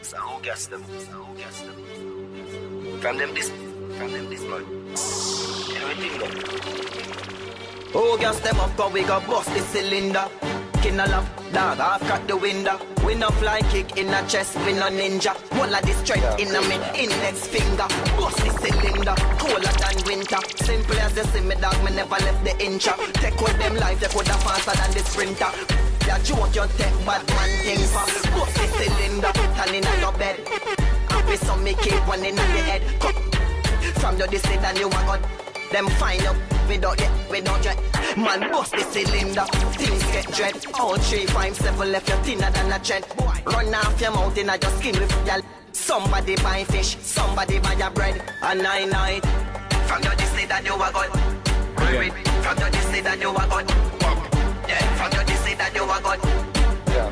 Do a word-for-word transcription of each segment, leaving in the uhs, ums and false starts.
So who gets them? So who gets them? From them this, from them this man. Everything go. Who gets them up? Cause we got bust the cylinder. In a lap, dog, I've cut the window. We no fly kick in a chest, we no ninja. All of this strength in a me index finger. Bust the cylinder, colder than winter. Simple as you see me, dog, me never left the incha. Take with them life, they coulda faster than the sprinter. Ya joke, you take bad man thing for. Bust the cylinder, turn in your bed. Happy some me keep one in the head. Come from your this and you want God. Them find up without it, without jet. Man bust the cylinder, things get dread. All three, five, seven left you thinner than a jet. Run off your mouth in a just skin with your. Somebody buy fish, somebody buy your bread. A nine night. From your this say that you are God. Okay. From your this say that you are God. Yeah, from your this say that you are God. Yeah,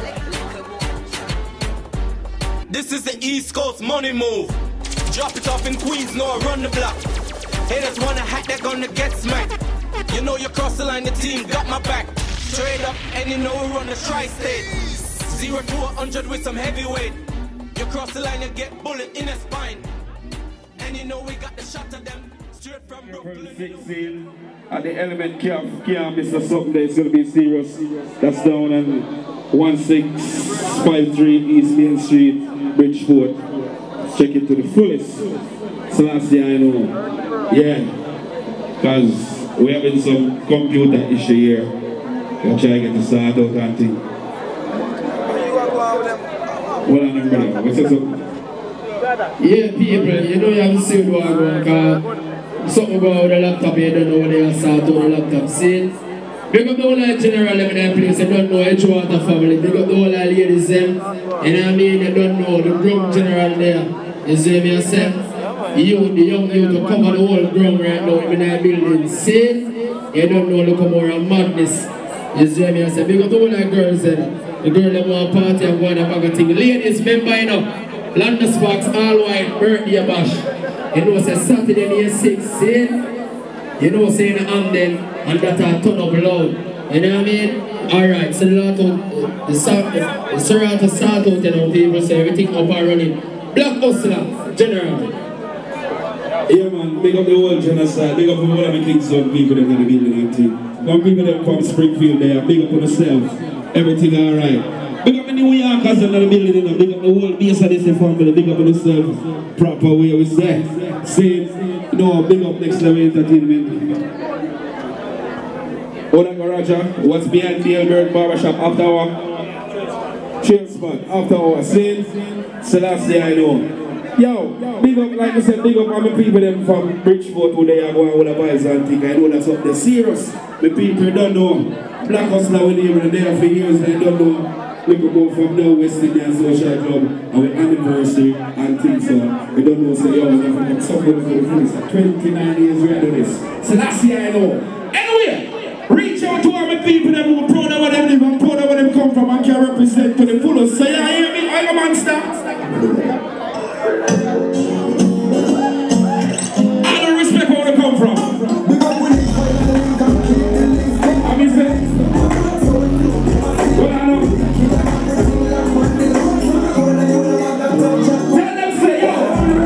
great. This is the East Coast money move. Drop it off in Queens, no I run the block. Haters wanna hack, they're gonna get smacked. You know you cross the line, the team got my back. Straight up, and you know we run the tri-state. Zero to a hundred with some heavyweight. You cross the line, you get bullet in the spine. And you know we got the shot of them. Straight from Brooklyn. sixteen, at the element can't, can't miss a something that's gonna be serious. That's down on one six five three East Main Street, Bridgeport. Let's check it to the fullest. So last year I know. Yeah, because we're having some computer issue here. We're trying to get the start out and thing. What on them, brother? What's up? Yeah, people, you know you have to see what I'm going because something about the laptop, you don't know what they are start on the laptop. See? Big up the whole of general in that place, you don't know Edgewater family. Big up the whole of ladies, them. You know what I mean? You don't know the drum general there. You see me, I say? You, the young youth to cover the whole ground right now in that building. See? You don't know, look more of madness. You see me? I say, big up the whole of girls then. The girl that want to party and go on a bag of thing. Ladies, remember, you know, London Sparks all white birthday bash. You know, say Saturday near six, see? You know, saying the Amden and that are turn up loud. You know what I mean? Alright, so the lot of the Serato start out, you know, people say everything up and running. Black Hustler, general. Yeah man, big up the whole genocide, big up the whole of the Kingston people that are going to be in the team. Some people that come Springfield there, big up on themselves, everything alright. Big up the New Yorkers in the building, and big up the whole base of this family, big up on themselves, proper way we say. Say, you know, big up Next Level Entertainment. Oda Garaja, what's behind the Albert Barbershop after our chill spot, after our scene, Selassie I know. Yo, big up, like I said, big up all the people them from Bridgeport who they are going with the boys and things. I know that's up there. Serious. The people don't know. Black Hustler with them and there for years, they don't know. We could go from now West Indian Social Club and with anniversary and things so we don't know say yo, we're going to suffer for the police. twenty-nine years we are doing this. So that's the I know. Anyway, reach out to all the people that who are proud of where they live and proud of where they come from and can represent to the fullest. So you hear me? I'm a monster. I don't respect where they come from. I mean, say, well, I know. Tell them, say, yo.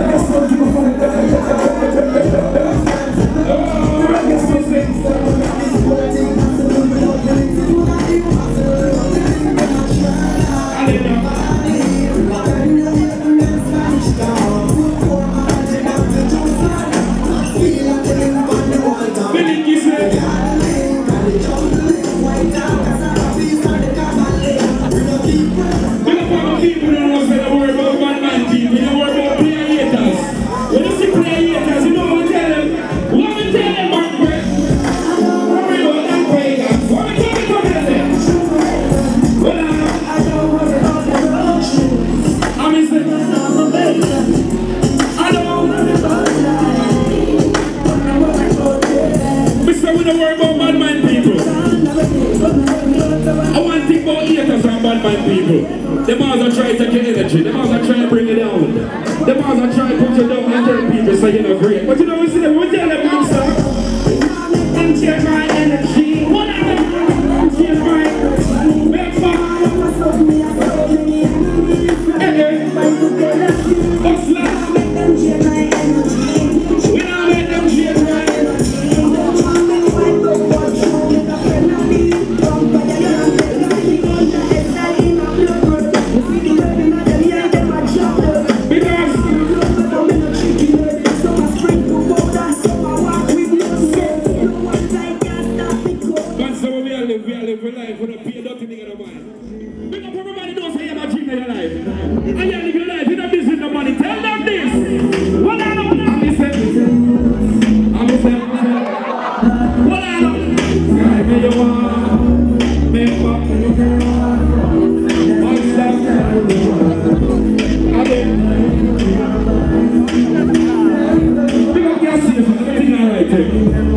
The bars are trying to take your energy, the bars are trying to bring it down. The bars are trying to put you down and tell people so you're not great. But you know we see them, we tell them monster. And change my energy. What are them? Change my make fun. Hey, hey. living your life. And you live your life, you're not busy with the money. Tell them this. What I know? I'm listening. I'm listening. What I know? Right where you are. Make up. One step. Again. Pick up your seat. Everything all right here.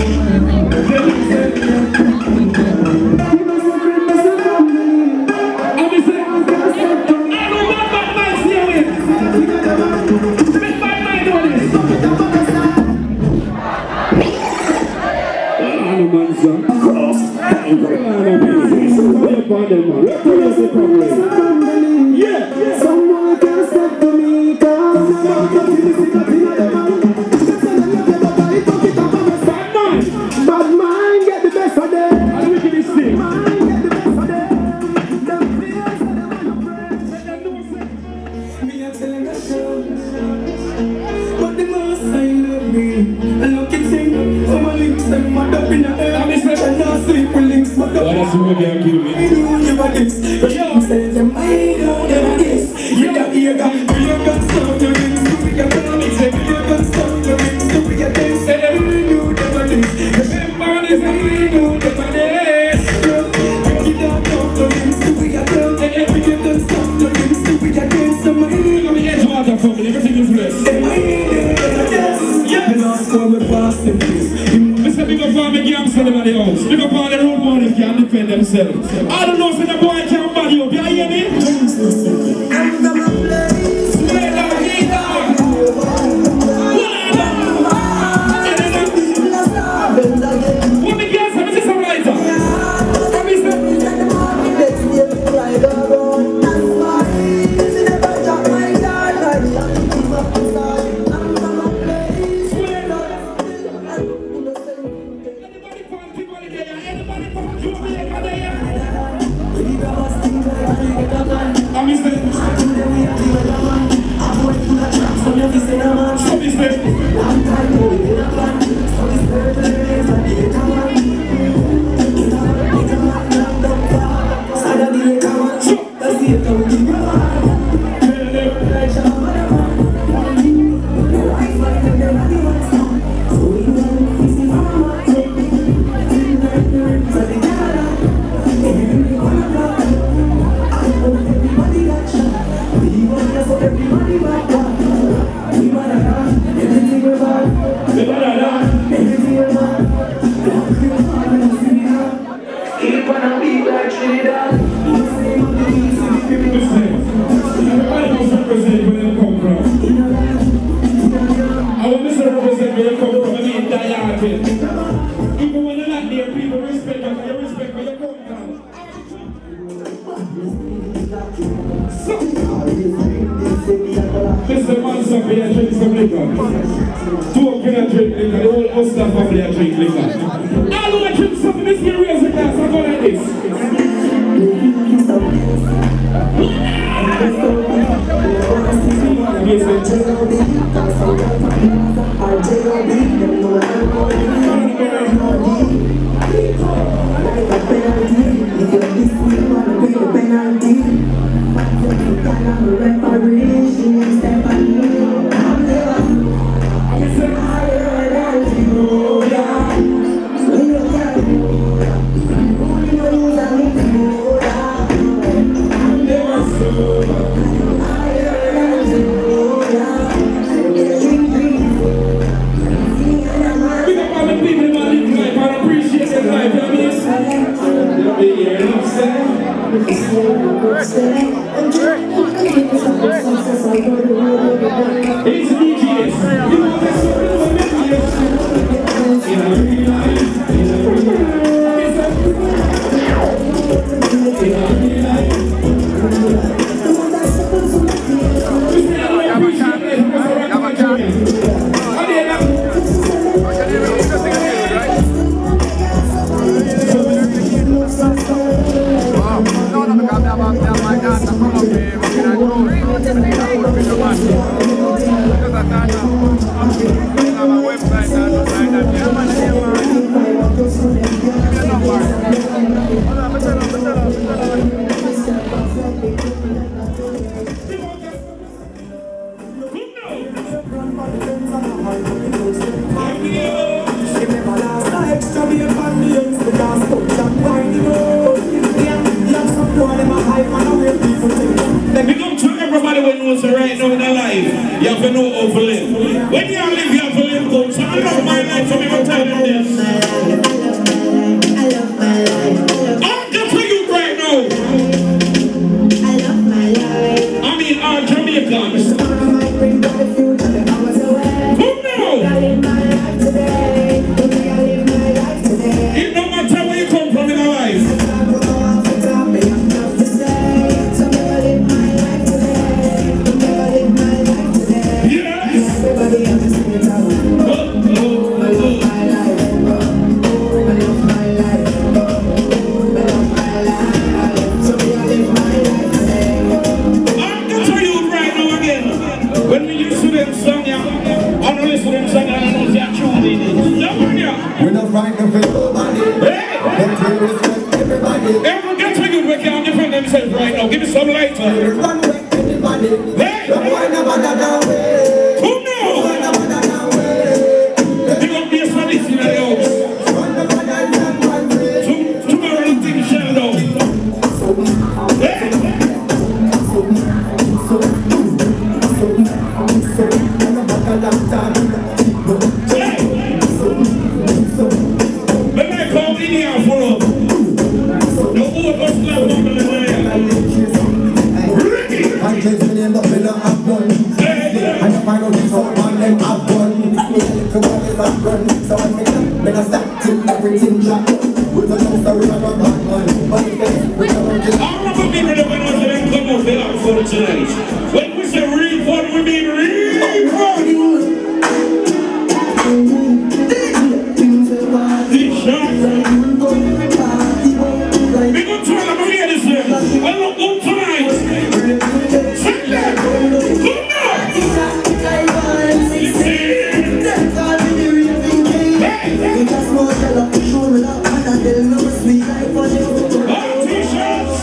Yeah, someone can step to me, cause bad mind get the best of them. How do we get this thing? Mind get the best of them. The fears of them and the friends. Me a telling the show, but the most I love me. I look at thing, so my links them mad up in the air. I'm just like not sleep with links, but the what is you again, kill me? I do never this, but you say them I do never this. You got ear got, you got stuff to links, you got economics, you got stuff to links, you got things, and I do never this. Remember this, I do never this. You got stuff to links, you got things, and every day got stuff to links, you got things, so my you got the edge water for me, everything is blessed. Yeah. The last one we're fasting, please. Mister Big up for me gangster them at the house. Big up all the road boys who can't defend themselves. I don't know if the boy can't body up. You hear me? I'm gonna play. Swear down, heat down. What the girls have? Is this a writer? What is that? Let's be a rider on. That's why. This is the bunch of my dad. I'm gonna play. Swear down. Anybody from Kimberley there? Anybody from Jamaica there? I'm Mister So Mister even when you're not there, people respect you, you respect where you come from. So, Mister Manson, we are drinking some liquor. Two of you are drinking liquor, the whole Ulster family are drinking liquor. All who are drinking something, this can raise the glass, I go like this. It's D Js. You know that's what it's Hold on, when you was right now in a life, you have to know how to live. When you live, you have to live good. So I love my life, so I'm going to tell them this. I love my life. I'm just for you right now. I love my life. I mean, all Jamaicans. Tomorrow might bring back the future that hours away. Who knows? I live my life today. I live my life today. It don't matter where you come from in a life. We're not frightened for nobody. Hey! But we respect everybody. Everyone get to you where they can't defend themselves right now. Give me some light. We run with anybody. Hey! The boy never got away. Who The boy knows? never got away. They don't be a sadist in the house. Run the bad and run free. To- Tomorrow the thing shall down. Hey! When I come in here for up, the old bus left on the line. Hundreds million but we don't have none. And you find out it's all one them have one. Me a little one is a run. So when me come, me not stop till everything drop. With a long story of a bad man. But if it's with a run, I remember people that when I said them come out, they are for tonight. When we say real fun, we mean real fun. Big shot. Big up to all of my ladies there. Well, look good tonight. Sit there. Come now. All t-shirts.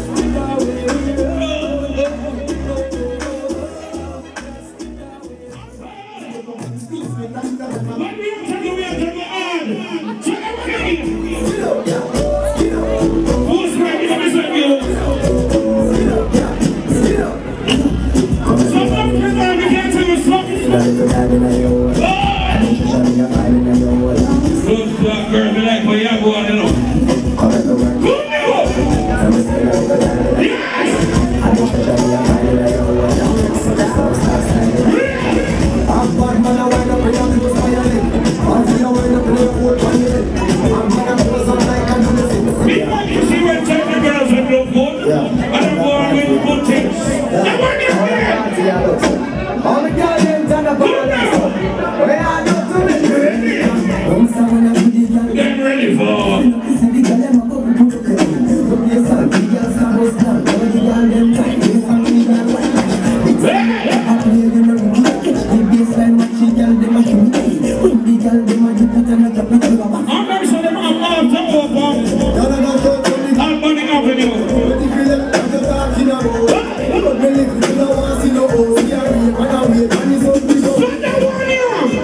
What do you take away from the hand? Check out what I mean. Who's ready to listen to you? Some of them are beginning to listen. Good black girl, me like where you go on, you know. Good news! Yes! I'm bad man, I wind up in a close my leg. I'm still a wind up in a cold my head. I'm bad and close on like I'm gonna sing. Meanwhile, you see when type of girls that look good, and I'm going with good things. Now what is that? All the girls them turn up on Good us. now! Where are you to me? I'm someone that we did not Get ready for... see the girl them a couple to look at me. Look here, son, the girls come us down. All the girls them tight, they find me and white. It's a up here, them a rookie. The baseline watch the girl them a shoot me. When the girl them a drip it and a drop it to a back. I'm not sure them have all to over. No, no, no, don't tell me. All money avenue. But if you let them just talking about, but me live, you don't want to see no old. We are real, but I'm real, and it's all we go. Put that one here.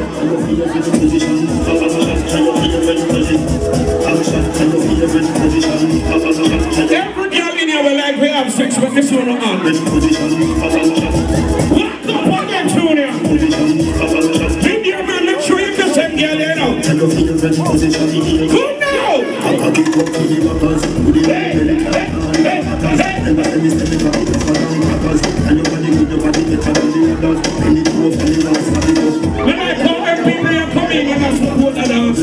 Every girl in here will like we have sex with this one on. What the fuck that tune here? Big dear man, make sure you can send girl there now. Good now! Hey, hey, hey, when I call them people, you come in and I support the dance.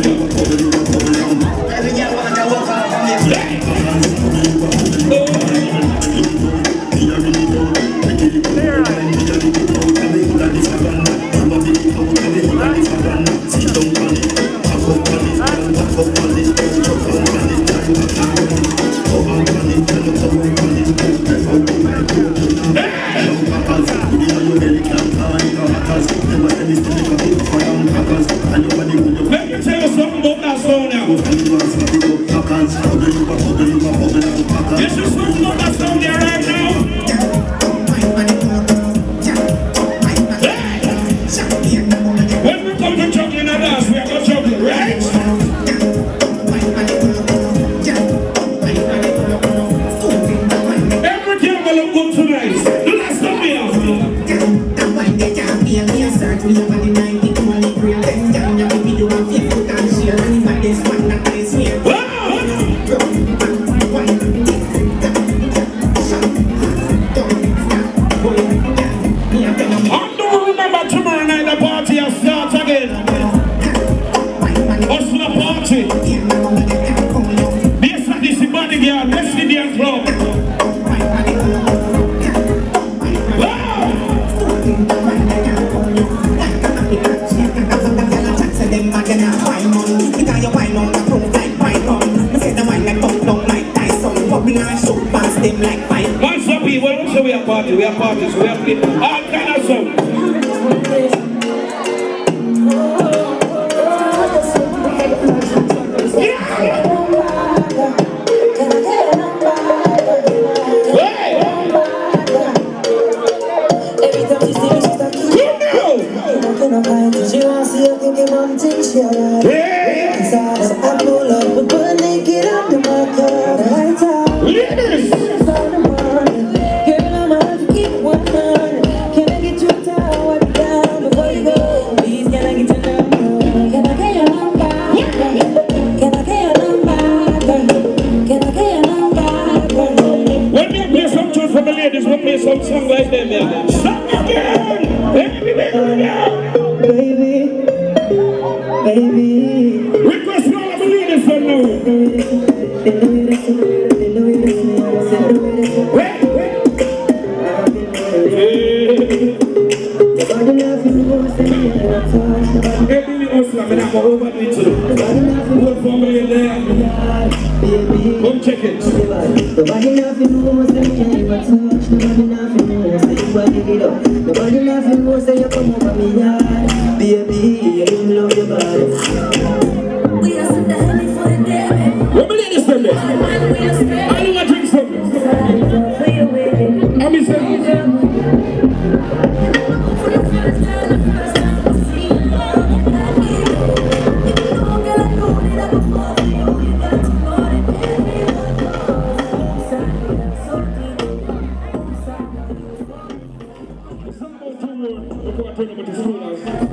Oh, party, we are parties, we are playing all kind of songs. She wants to see you thinking one thing she alright. So I pull up, but put naked under my car. Right out. Ladies! Girl, I'm out to keep one hundred. Can I get your towel down before you go? Please, can I get your number? Can I get your number? Can I get your number? Can I get your number? When we play some tunes for the ladies, we play some song like them, yeah. Song again! Baby, baby, Baby, baby. request for all of the ladies for now. Wait, wait. Hey, Billy Osler, I'm going to go over to you. Good family there. Come check it. Nobody nothing knows that you can't even touch. Nobody nothing knows that you want to give it up. Nobody nothing knows that you come over me yard. Baby, you love your body. We are sitting the for the day. What will ladies from this? I don't want to drink something. I'm saying. Before I turn over to school house.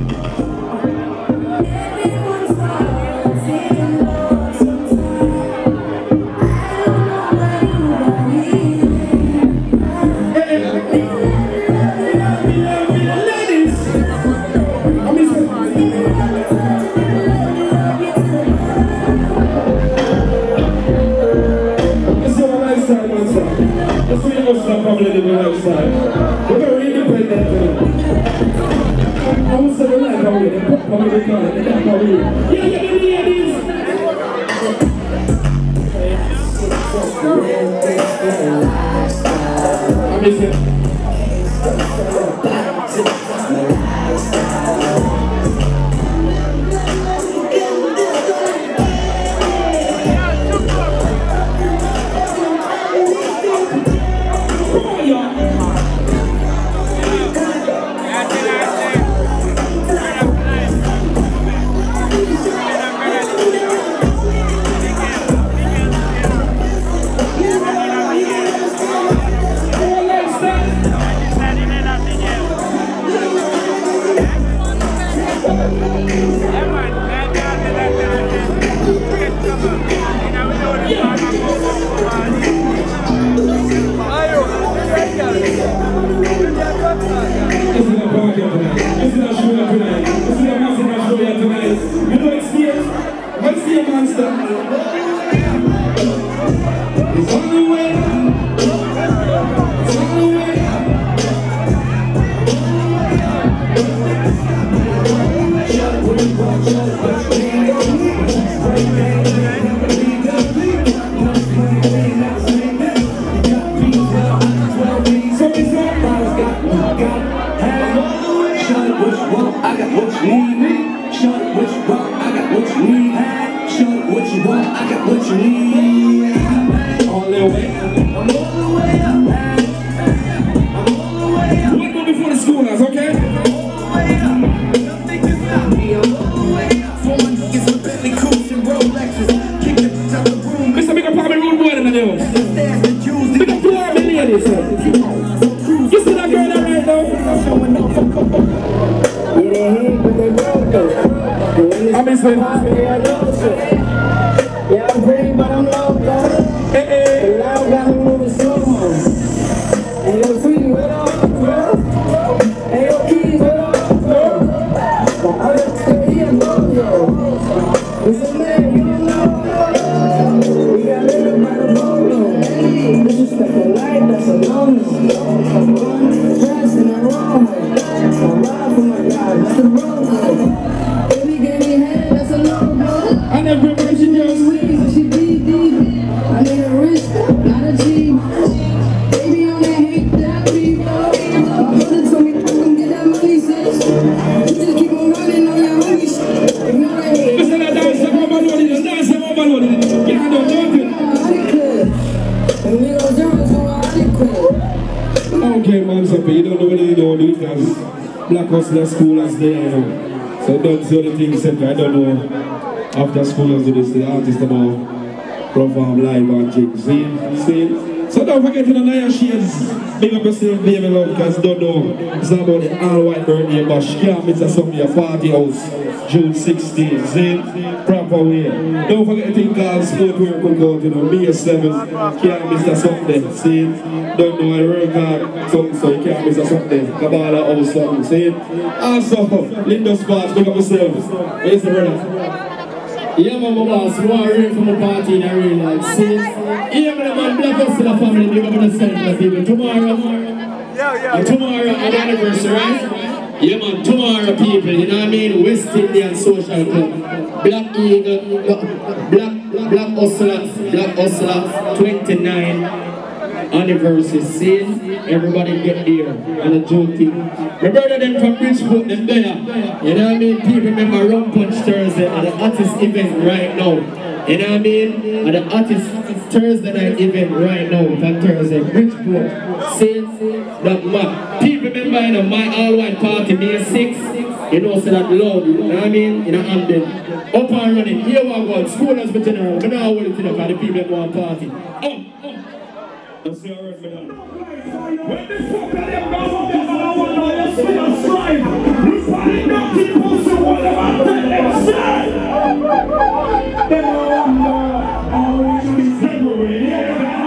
Probably living outside. We're very independent. I would say they like how we they put probably they call it, they like how we yeah, yeah, yeah, ladies! I'm missing. Yeah, I'm pretty, but I'm low, though. Hey, hey. The loud got me moving slow-mo. Hey, yo, sweetie, what up, bro? Hey, yo, keys, what up, bro? The other still here, bro, yo. Listen, man, you don't know. We got lit by the bolo. Disrespect the light, that's a no-no. One dress and a wrong one. I ride for my God, that's a wrong one. Baby gave me head, that's a no-no. And everybody weekend man, so you don't know what you do because Black Hustler School has there, you know. So don't see other things set. I don't know. After school as do this, the artists now perform live and things. See? See? So don't forget to the Naya Shades. Big up yourself, baby love, because don't know. It's not about the all-white birthday bash. Can't miss a some your party house. June sixteenth. See? Proper way. Don't forget to think called Sport Work Cookout, you know. May seventh. Can't miss a something. See? Don't know I work hard. Something so you can't miss a something. Kabbalah house something. See? Also, Linda Sparks, big up yourself. Where's the brother? Yeah, my boss, we are ready for my party in a real life. See? Yeah, my man, Black Hustler family, big up on the center, people. Tomorrow, yeah, yeah. And tomorrow, our anniversary, right? Yeah, man, tomorrow, people, you know what I mean? West Indian Social Club. Black Eagle, Black, Black Hustler, Black Hustler, twenty-nine anniversary. See? Everybody get there and a joke thing. My brother them from Bridgeport, them there. You know what I mean? People remember Rum Punch Thursday at the artist event right now. You know what I mean? At the artist Thursday night event right now. That Thursday, Bridgeport. See? That man. People remember you know, my all-white party, May sixth. You know, so that loud, you know what I mean? In a Hamden. Up and running. Here we go. School has been general. But now I want to know because the people want party. Oh, oh. That's the alright, man. When the fuck are them guys out there, man, I want to know you still strive. You probably not people to what about that next side. Then I wonder, always be separated. Yeah,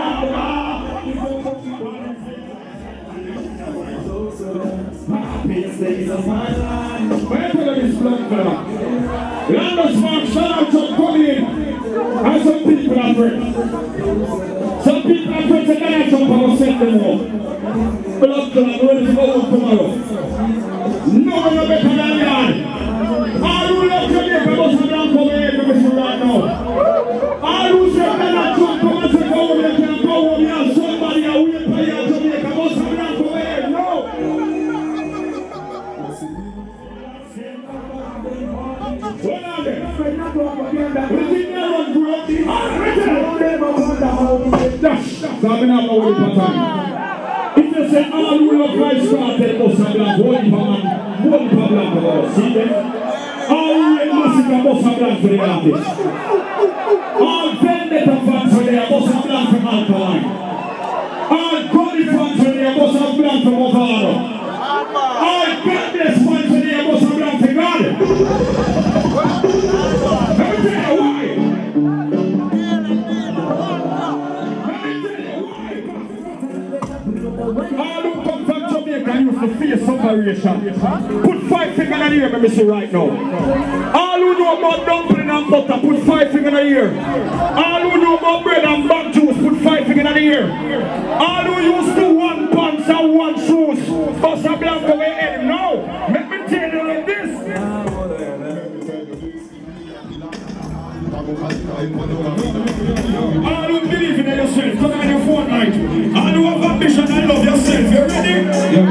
happy days of my life. Where do this blood, fella? Landers Mark, shout out to coming in. And some people are friends. Some people are friends and I jump and send them home. Blood clot, ready to go home tomorrow. No one better than God. All who love Jamaica must have done for me every mission right now. All who say that I jump come and say go home, they can go home, you have somebody that will pay you Jamaica must have done for me. No! What are they? What do you think they run through? Dash! So I've been out all the time. If you say all who love Christ started, must have been holy for man, holy for black for us. See them? All who hate massacre must have been for the artists. All vendetta fans for there must have been from Alkaline. All godly fans for there must have been from Ovado. All godless fans for there must have been from God. Let me tell you why. All who come from Jamaica used to face separation. Put five fingers in the air, let me see right now. All who know about dumpling and butter, put five fingers in the air. All who know about bread and back juice, put five fingers in the air. All who used to one pants and one shoes, bust a blank away head. Now, let me tell you like this. All who believe in yourself, come on your fortnight. All who have ambition and love yourself, you ready? Yeah, yeah.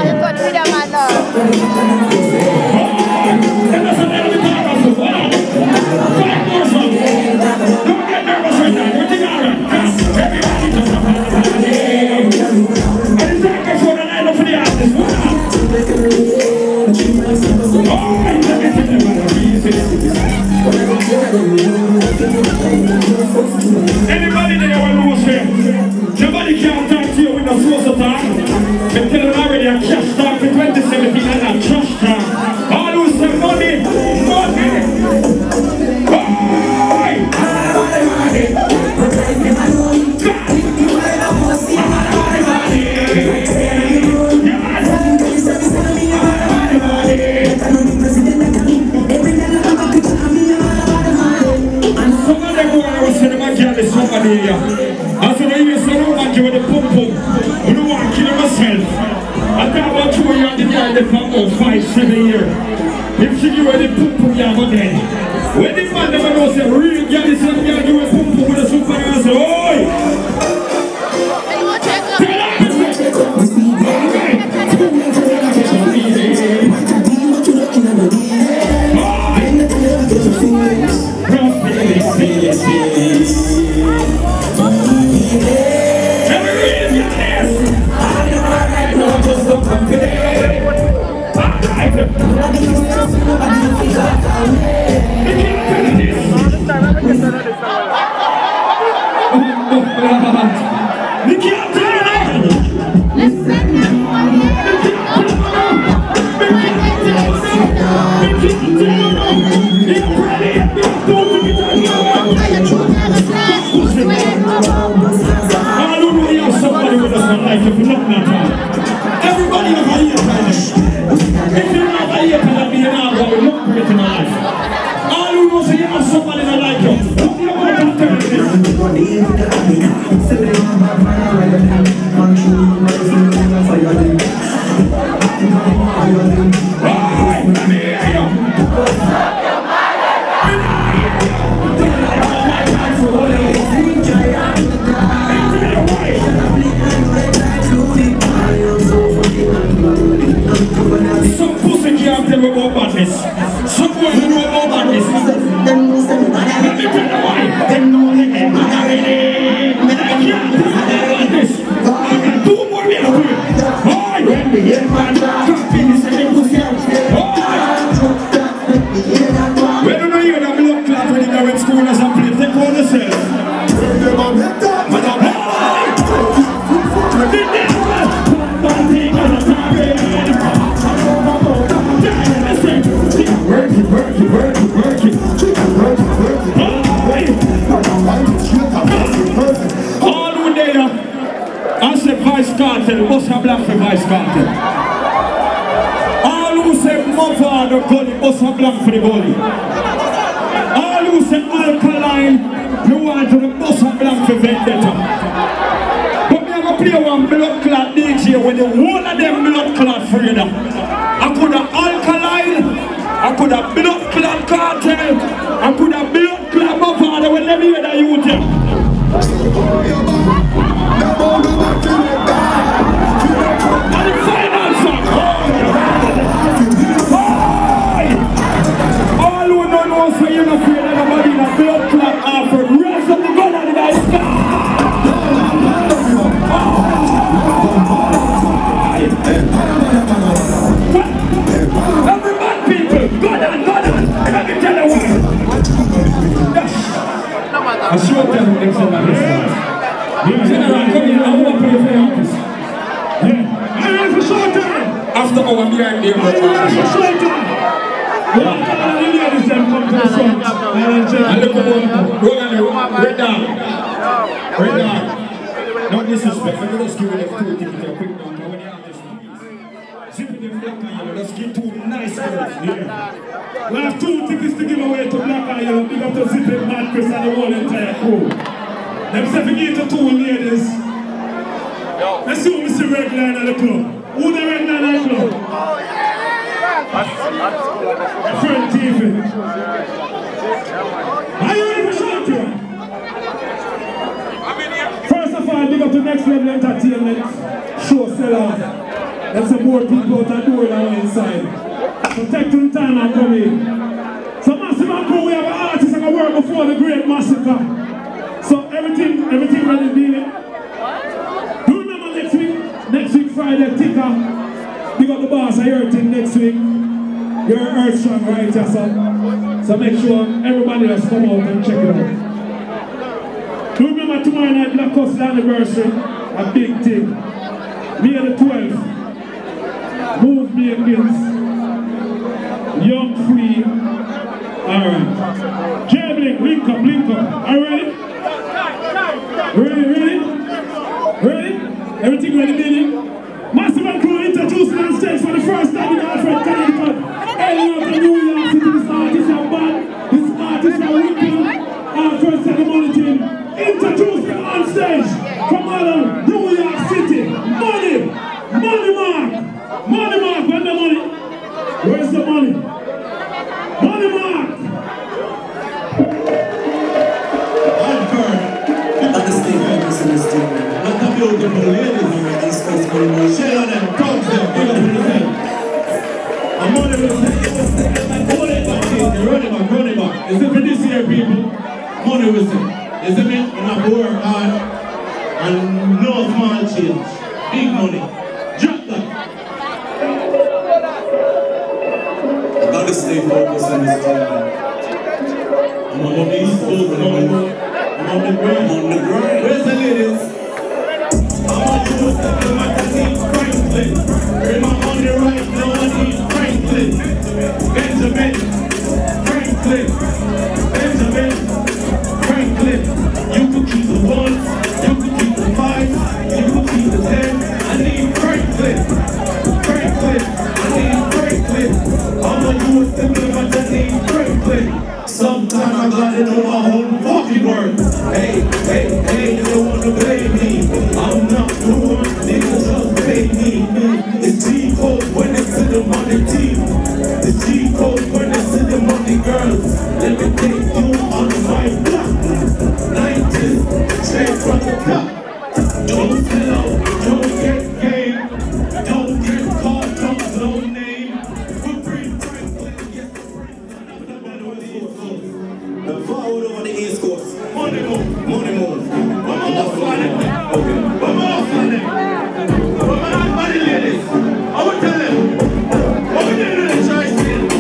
Five more songs. Don't get nervous right now. Everything all right. Everybody just have a party. And it's time for the night for the artists. Oh, let me tell you what the reason is. Anybody there will lose him? Nobody can't talk to you with no source of talk. They tell you already a cash talk for twenty seventeen and a trash talk. All who say money, money. Boy! Somebody here. As when I hear some man give the pump pump, you don't want to kill myself. I talk about you when you're the girl that for about five, seven years. If she give her the pump pump, you're not dead. When the man never knows the real girl is some girl give her pump pump with a super and say, oi! Everybody have a year panic. If you don't have a year panic, you're not going to look great in life. All who knows you have somebody that like you. You're going to turn this. Alright, let me hear you. Some pussy can't tell me about badness. Some boy who know about badness. Let me tell you why. They know they ain't mad already. I can't tell you about this. I got two more men up here. Alright, when we hear man, can't finish any pussy out. Alright. We don't know you that blood clot when you go in school as a play. Take all the cells. Work it, work it, work it, work it. All who there, I say Vice Cartel, must have black for Vice Cartel. All who say mother the gully, must have black for the gully. All who say alkaline, you want to the must have black for Vendetta. But me have a play one blood clot D J when the whole of them blood clot freedom. I could have alkaline. I could have blood clot cartel. I could have blood clot my father when they hear that you would tell. And the final song. All who don't know so you're not afraid of nobody in a blood clot offer. Raise up the gun and the guy stop. Every man people, go down, go down. Let me tell you what. I sure tell you next time I get started. General, come here, I want to play for your office. Yeah. I'm ready for showtime. After our behind there, I'm ready for showtime. One time the ladies them come to the front. And look at one, roll on the red down. Red down. No disrespect, but let's give it a two tickets quick now. When you have this zipping them black and yellow, let's give two nice girls. Yeah. We have two tickets to give away to black and yellow. Big up to Zipping, Mad Chris and the whole entire crew. Them seven eight to two ladies. Let's see who Mister Red Line at the club. Who the Red Line at the club? Friend T V. Are you ready for showtime? First of all, big up to Next Level Entertainment. Show sell out. There's some more people out the door now inside. So take some time and come in. So Massive and Crew, we have an artist that can work before the Great Massacre. So everything, everything ready to be there. Do remember next week? Next week Friday, Ticker. Big up the boss, I heard it next week. You're Earth Strong right here, so. So make sure everybody else come out and check it out. Do remember tomorrow night, Black Hustle anniversary, a big thing. May the twelfth. Move Makins, Young Free. Alright. Jabbling, link up, link up. Alright? Ready, ready? Ready? Everything ready, baby? Massive and Crew introducing on stage for the first time in Alfred Connecticut. Anyone from New York City, this artist are bad, this artist are wicked. Alfred Ceremony team. Introduce them on stage from Adam, New York City. Money! Money Mark! Money Mark, where's the money? Where's the money? Money Mark! Understand purpose in this team. Not the beautiful ladies. East Coast money man. Shell on them, dogs them, big up in the head. I'm money with them. Hold it back, run it back, run it back. Is it for this year, people? Money with them. Is it me? I'm not work hard. And no small change. Big money. Drop that. Gotta stay focused on this team. I'm on the East Coast, I'm on the I'm on the grind. On the grind. Where's the ladies? I'm on the East Coast, I'm on the Franklin. Bring my money right now, I need Franklin. Benjamin, It's G code when they see the money team. It's G code when they see the money girls. Let me take you on my block. nineties, straight from the top. Don't sell out, don't get game. Don't get caught, don't blow name. Footprint, Franklin, yes, the forward over the East Coast. Money move, money move. One more for them. Okay. One more for them. One more for the ladies. I will tell them. What we did in the choice.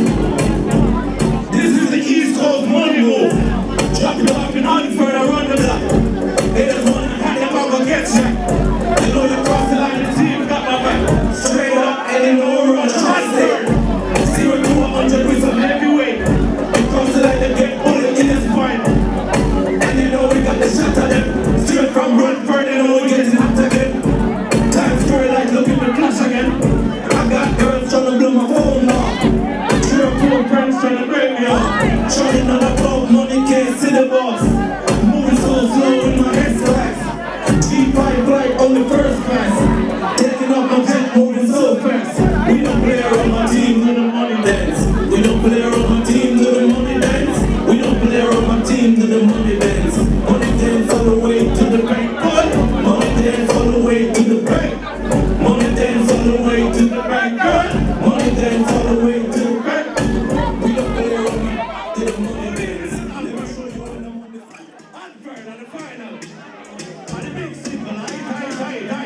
This is the East Coast money move. Drop it off in Oxford around the block. They just want to have them over get shot. You know you cross the line, the team got my back. Straight up and in the world, trust it. Zero to a hundred with some heavyweight. You cross the line, they get bullet in the spine. And you know we got the shot at them. Straight from Runford, you know we getting hot again. Times Square like looking to clash again. I got girls trying to blow my phone now. Three or four friends trying to break me up. Shorting on the club, money can't see the boss. Moving so slow in my S class. G five flight on the first class. Taking off my jet, moving so fast. We don't play around my team to the money dance. We don't play around my team to the money dance. We don't play around my team to the money dance. Money dance all the way to the bank. Money dance all the way to the bank. Money dance all the way to the bank. Money dance all the way to the bank. We don't play around to the money dance. Let me show you when I'm on the advert on the final. On the big single, I, I, I, I.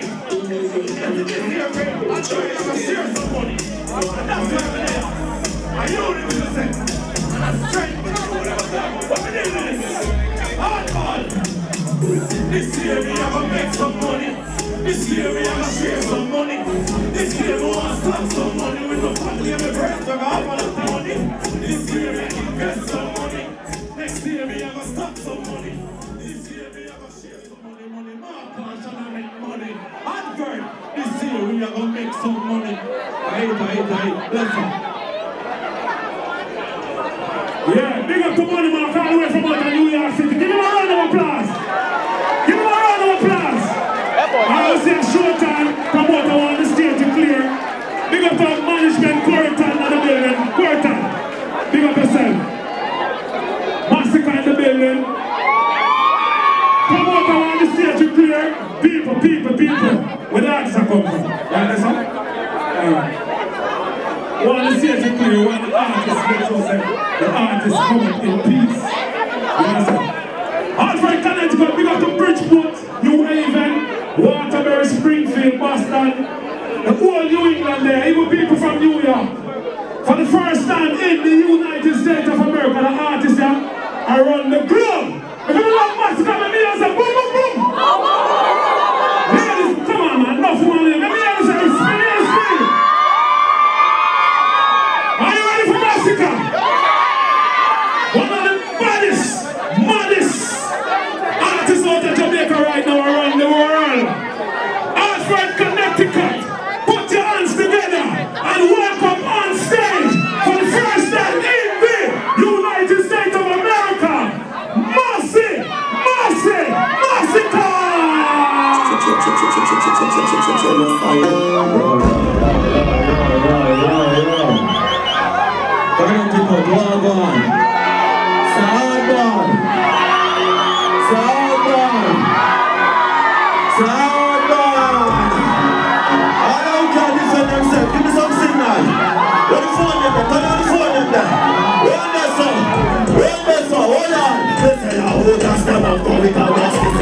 I'm trying to steer some money. And that's why I'm there. I know what it is to say. And I'm straight. What we doing this? Hardball. This year we have to make some money. This year we have to share some money. This year we want to stop some money with the family and the friends that have all of the money. This year we invest some money. Next year we have to stop some money. This year we have to share some money. Money, Mark, and make money. Advert. This year we have to make some money. I hate, I hate, I hate. Listen. Yeah, big up to Money Mark all the way from out of New York City. Give him a round of applause. Give him a round of applause. I will say showtime, promoter on the stage to clear. Big up to management, Quarton in the building. Quarton, big up yourself. Massacre in the building. Promoter on the stage to clear. People, people, people. Where the artists are coming from. You understand? Alright. One the stage to clear, one the artists make sure that the artists come up in peace. You understand? Alfred, Connecticut, big up to Bridgeport, New Haven, Waterbury, Springfield, Boston, the whole New England there, even people from New York. For the first time in the United States of America, the artists are around the globe. If you love Massacre, let me hear say boom, boom, boom. Ladies, come on, man, enough money. Let me hear you say spin, spin. Are you ready for Massacre? One of the baddest, maddest artists out of Jamaica right now around the world. Alfred, Connecticut, put your hands together and welcome on stage for the first time in the United States of America, Massive, Massive, Massacre! Connecticut, log on. Soundboard. Soundboard. Soundboard. All out here defend themselves. Give me some signal. Where the phone them there? Turn on the phone them there. Run that song. Run that song. Hold on. They say, I hold that step up. Go with our best. We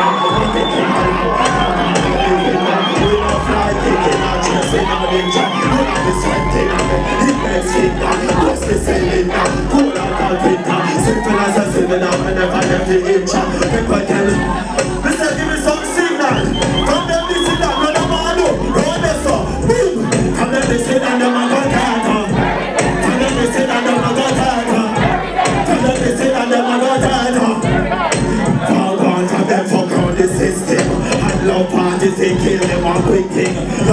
don't fly kicking our chest in our ninja. We have the sweating on it. Hit that signal. What's the selling now? Cool out our Twitter. Simple as a sinner now. And never left the inch. People tell me. They say, give me some signal. From them this is that. Run them all up. Run that song. Boom. From them this is that. Them a go tata. From them this is that. Them a go tata. From them this is that. Them a go tata. Fuck on. From them fuck on the system. And love parties. They kill them a quick thing. Just in the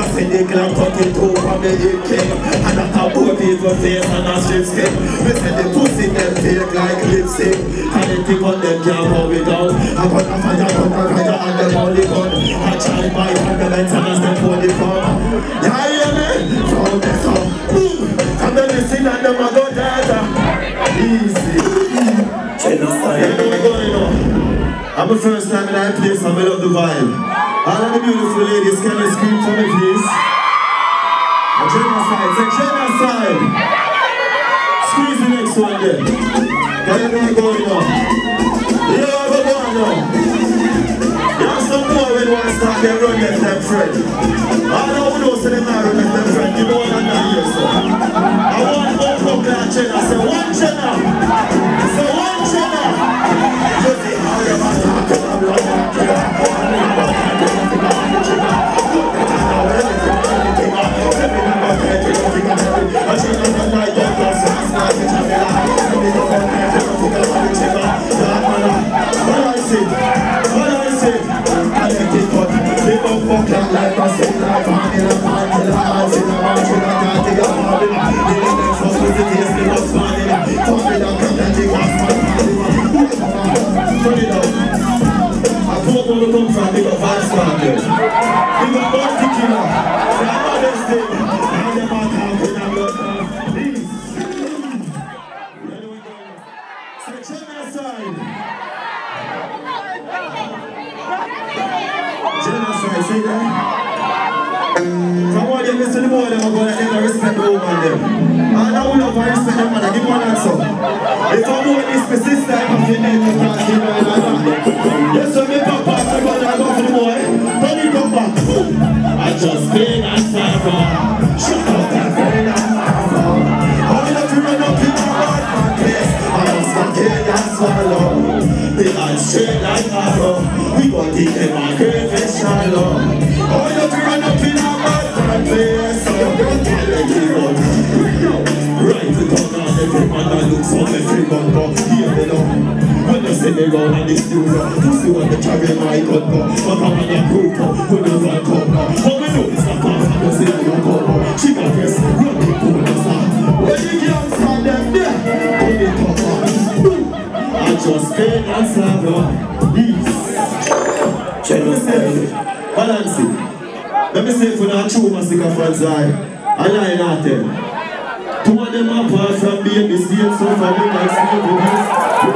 bicycle and cut it over the hip king. And that a boat people face and a strip skin. We say the pussy them fake like lipstick. And they think on them can't hold it down. I got a fire, got a fire and them all the gun. I try my ambulance and I step for the farm. Yeah, hear me? So they come. And then they sing and them a go data. Easy. Genocide. I'm the first time in that place, I love the vibe. All of the beautiful ladies, can you scream for me, please? A genocide, it's a genocide. Squeeze the next one there. Can you know going on? You know what going on? You have some more when one start, they run get them friend. All of who knows them now run get them friend. You know what I'm not here, so. I want to open up that Jenna. Say one Jenna. Say one Jenna. You see how you're about to talk about blood and killer. And you're about to talk about the God and the Jenna. Look at that now, everything, everything. Everything about that, everything about that. I think I'm not like that, that's what's not the Jenna. Everything about that, everything about the Jenna. What I say? What I say? I let it cut. They don't fuck that like I say. Like I'm in a man, till I'm out in a man, till I can't take a man. They let them fuck with the taste, they was funny. Come with a cup and take off my man. Turn it up. I told them to come from big up five starters. Big up Bounty Killer. They are not this thing. Now they're not talking about that. Please. Section aside. Genocide, see that? From what they listen to the boy, them are going to end up respect the woman them. And I will not respect them, man. I give one answer. If I'm going to this sister, I'm going to name the class, you know, like that. Yes, so me pop up, I'm going to go for the boy. Don't you come back. I just pain and sorrow. Shut up and pain and sorrow. I'm going to run up in my heart, my place. I must contain and swallow. They are straight like arrow. We got the them and crayfish shallow. I'm going to run up in our heart, my place. So you can't let it go. Right to talk on every man that looks on every gun go. Here they know. When they say they round and this new round, you see what they carry my gun go. But I'm on a group up, when they run come now. But we know it's not fast, I don't say I don't go now. She got press, run it to the side. When the girls stand them there, when they come out. I just pain and sorrow. Peace. Genocide. Balance it. Let me say for that true massacre fans eye. I lie not there. Two of them are apart from being the same, so for me like slave with this.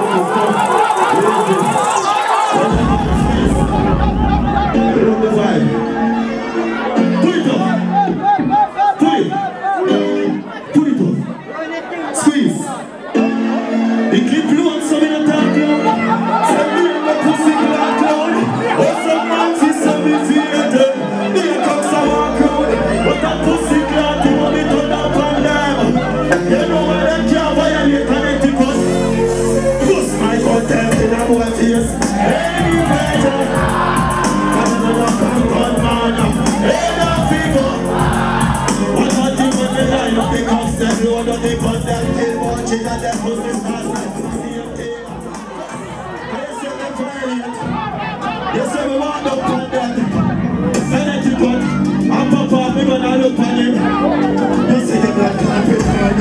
Put up the vibe. Put it up. Put it. Put it up. Squeeze. The clip load, so we don't talk loud. Some people are pussy black loud. Or some man see some theater. They come some crowd. But that pussy black, you want me to knock on them. You know why they can't violate Connecticut. Puss my content in a boy face. Any better. I'm gonna come on man. Hey now people. What I think when they line up the cops, they load up the guns, they kill watching and they pussy stars like pussy and tail. They say they violate. They say we want up on them. Connecticut. I'm papa, me gonna look on him. They say they black carpet man.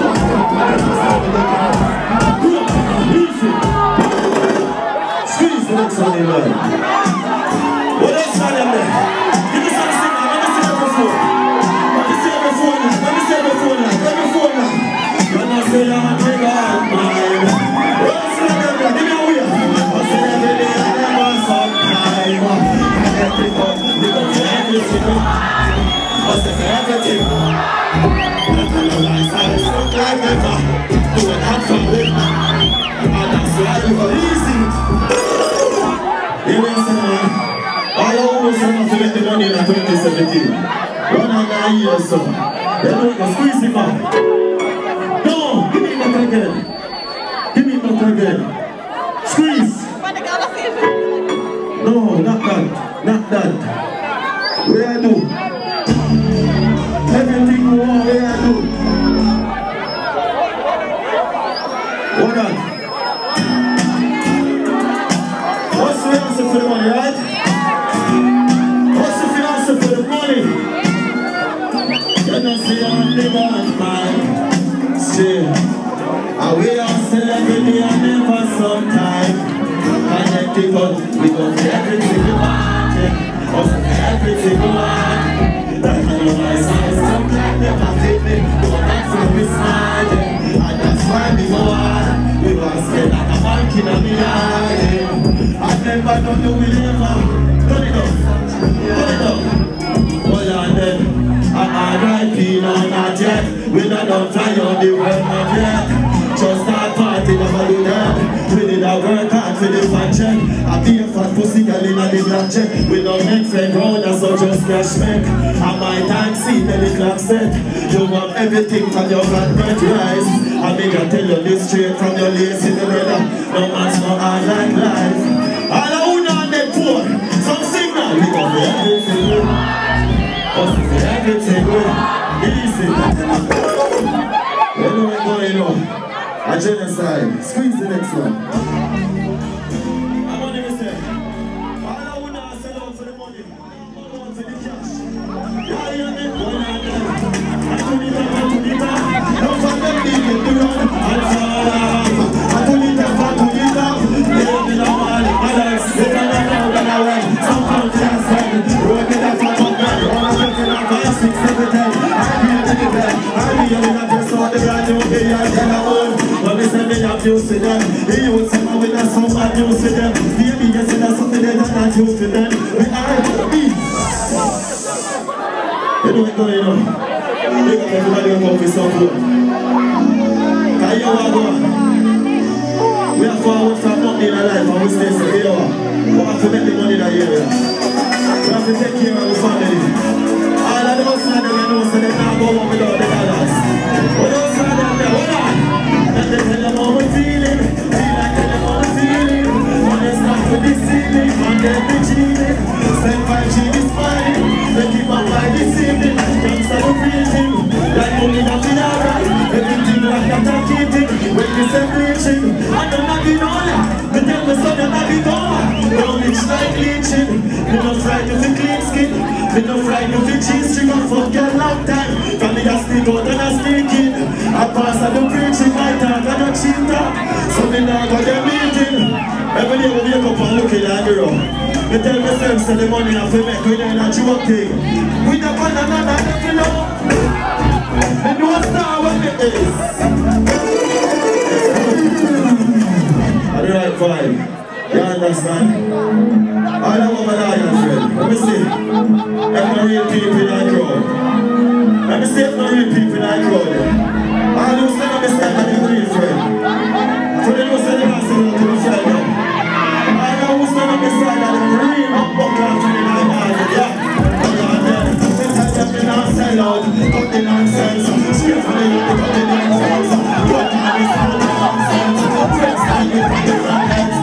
Squeeze the next one in there. What else are them there? Give me some signal, let me see every phone. Let me see every phone now, let me see every phone now, every phone now. You're not saying I'm a trigger on mine. What else are them there? Give me a wheel. I say every day I never some time. I get it up, they go for everything. I say for everything. I tell you lies, I look like never. Do it hard for me. And that's why you go easy. You know what I'm saying? All I want to say is to get the money in twenty seventeen. One and nine years, so. Then we go squeeze him up. No, give me that again. Give me that again. Squeeze. No, not that. Not that. Where I do? Everything you want, where I do? What on? What's the answer for the money, right? What's the answer for the money? When I see I'm the God man, still, and we are celebrity and never sometime. Connected, but we go for everything we want, yeah. Us for everything we want. That kind of nice and stuff like never fit me. But that's how we smile, yeah. And that's why we go on. We go spend like a bank in a million, yeah. I never done the we never. Turn it up, turn it up. Hold on then. I'm R I P now, not yet. We not done fly on the world, not yet. Just start party, never do that. We did a work hard for the function. I be a fat pussy girl in the black check. We don't make friend round, so just cash back. And my time see when the clock set. You want everything from your fat bread rise. I make I tell you this straight from your lazy leather. No man's no hard like life. All I want on that poor, some signal. We got everything good. Us for everything good. Easy. Where do we going on? A genocide. Squeeze the next one. I want to say, all I want to sell out for the money, all I want for the cash. Yeah, you need one and then. I don't need a man to the top. No for them leaving the run. And fall off. I don't need a man to the top. They need a man. Others, they don't know that I went. Some count can't stand. Road with a fat on bed. All I'm looking at five, six, seven, ten. I'm here to the bed. I'm here to the bed. So the brand new day I tell a one. When we say me have use to them, he use them and we not some bad use to them. Baby, you say that's something that I'm not used to them. We are the beast. You know what's going on? You got everybody on up with some food. Can you walk on? We are forward from money in our life and we stay so here. We have to make the money in our area. We have to take care of the family. All of those side of them know so they can't go home without the dollars. But those side of them, hold on. And they tell them how we feeling, feel like tell them how we feeling. When they start with the ceiling, and then they cheating. Spend five G this morning, they keep on by this evening. Can't stop breathing, like money not in alright. Everything like that I'm keeping, when you say bleaching. I don't have it all, but tell me son you're not it all. Don't itch like leeching, me no frightened of the clean skin. Me no frightened of the cheese string, I fuck your long time. From me I stick out and I stick in. I pass and the preaching, my talk and the cheap talk. So me now got them meeting. Every day we wake up and look in the mirror. Me tell myself say the money I feel make we then a joke thing. We the one another never know. Me know a star what it is. At the right vibe. You understand? All the women are your friend. Let me see. If no real people in that crowd. Let me see if no real people in that crowd. All those things let me say that they're real friend. So they don't say they're not saying to the friend. All those things let me say that they're real unbuckle to the night market. Yeah. Hold on then. They tell them they're not sell out. Cut the nonsense. Straight for the youth, cut the nonsense. Cut the nonsense. Friends stand with the front heads.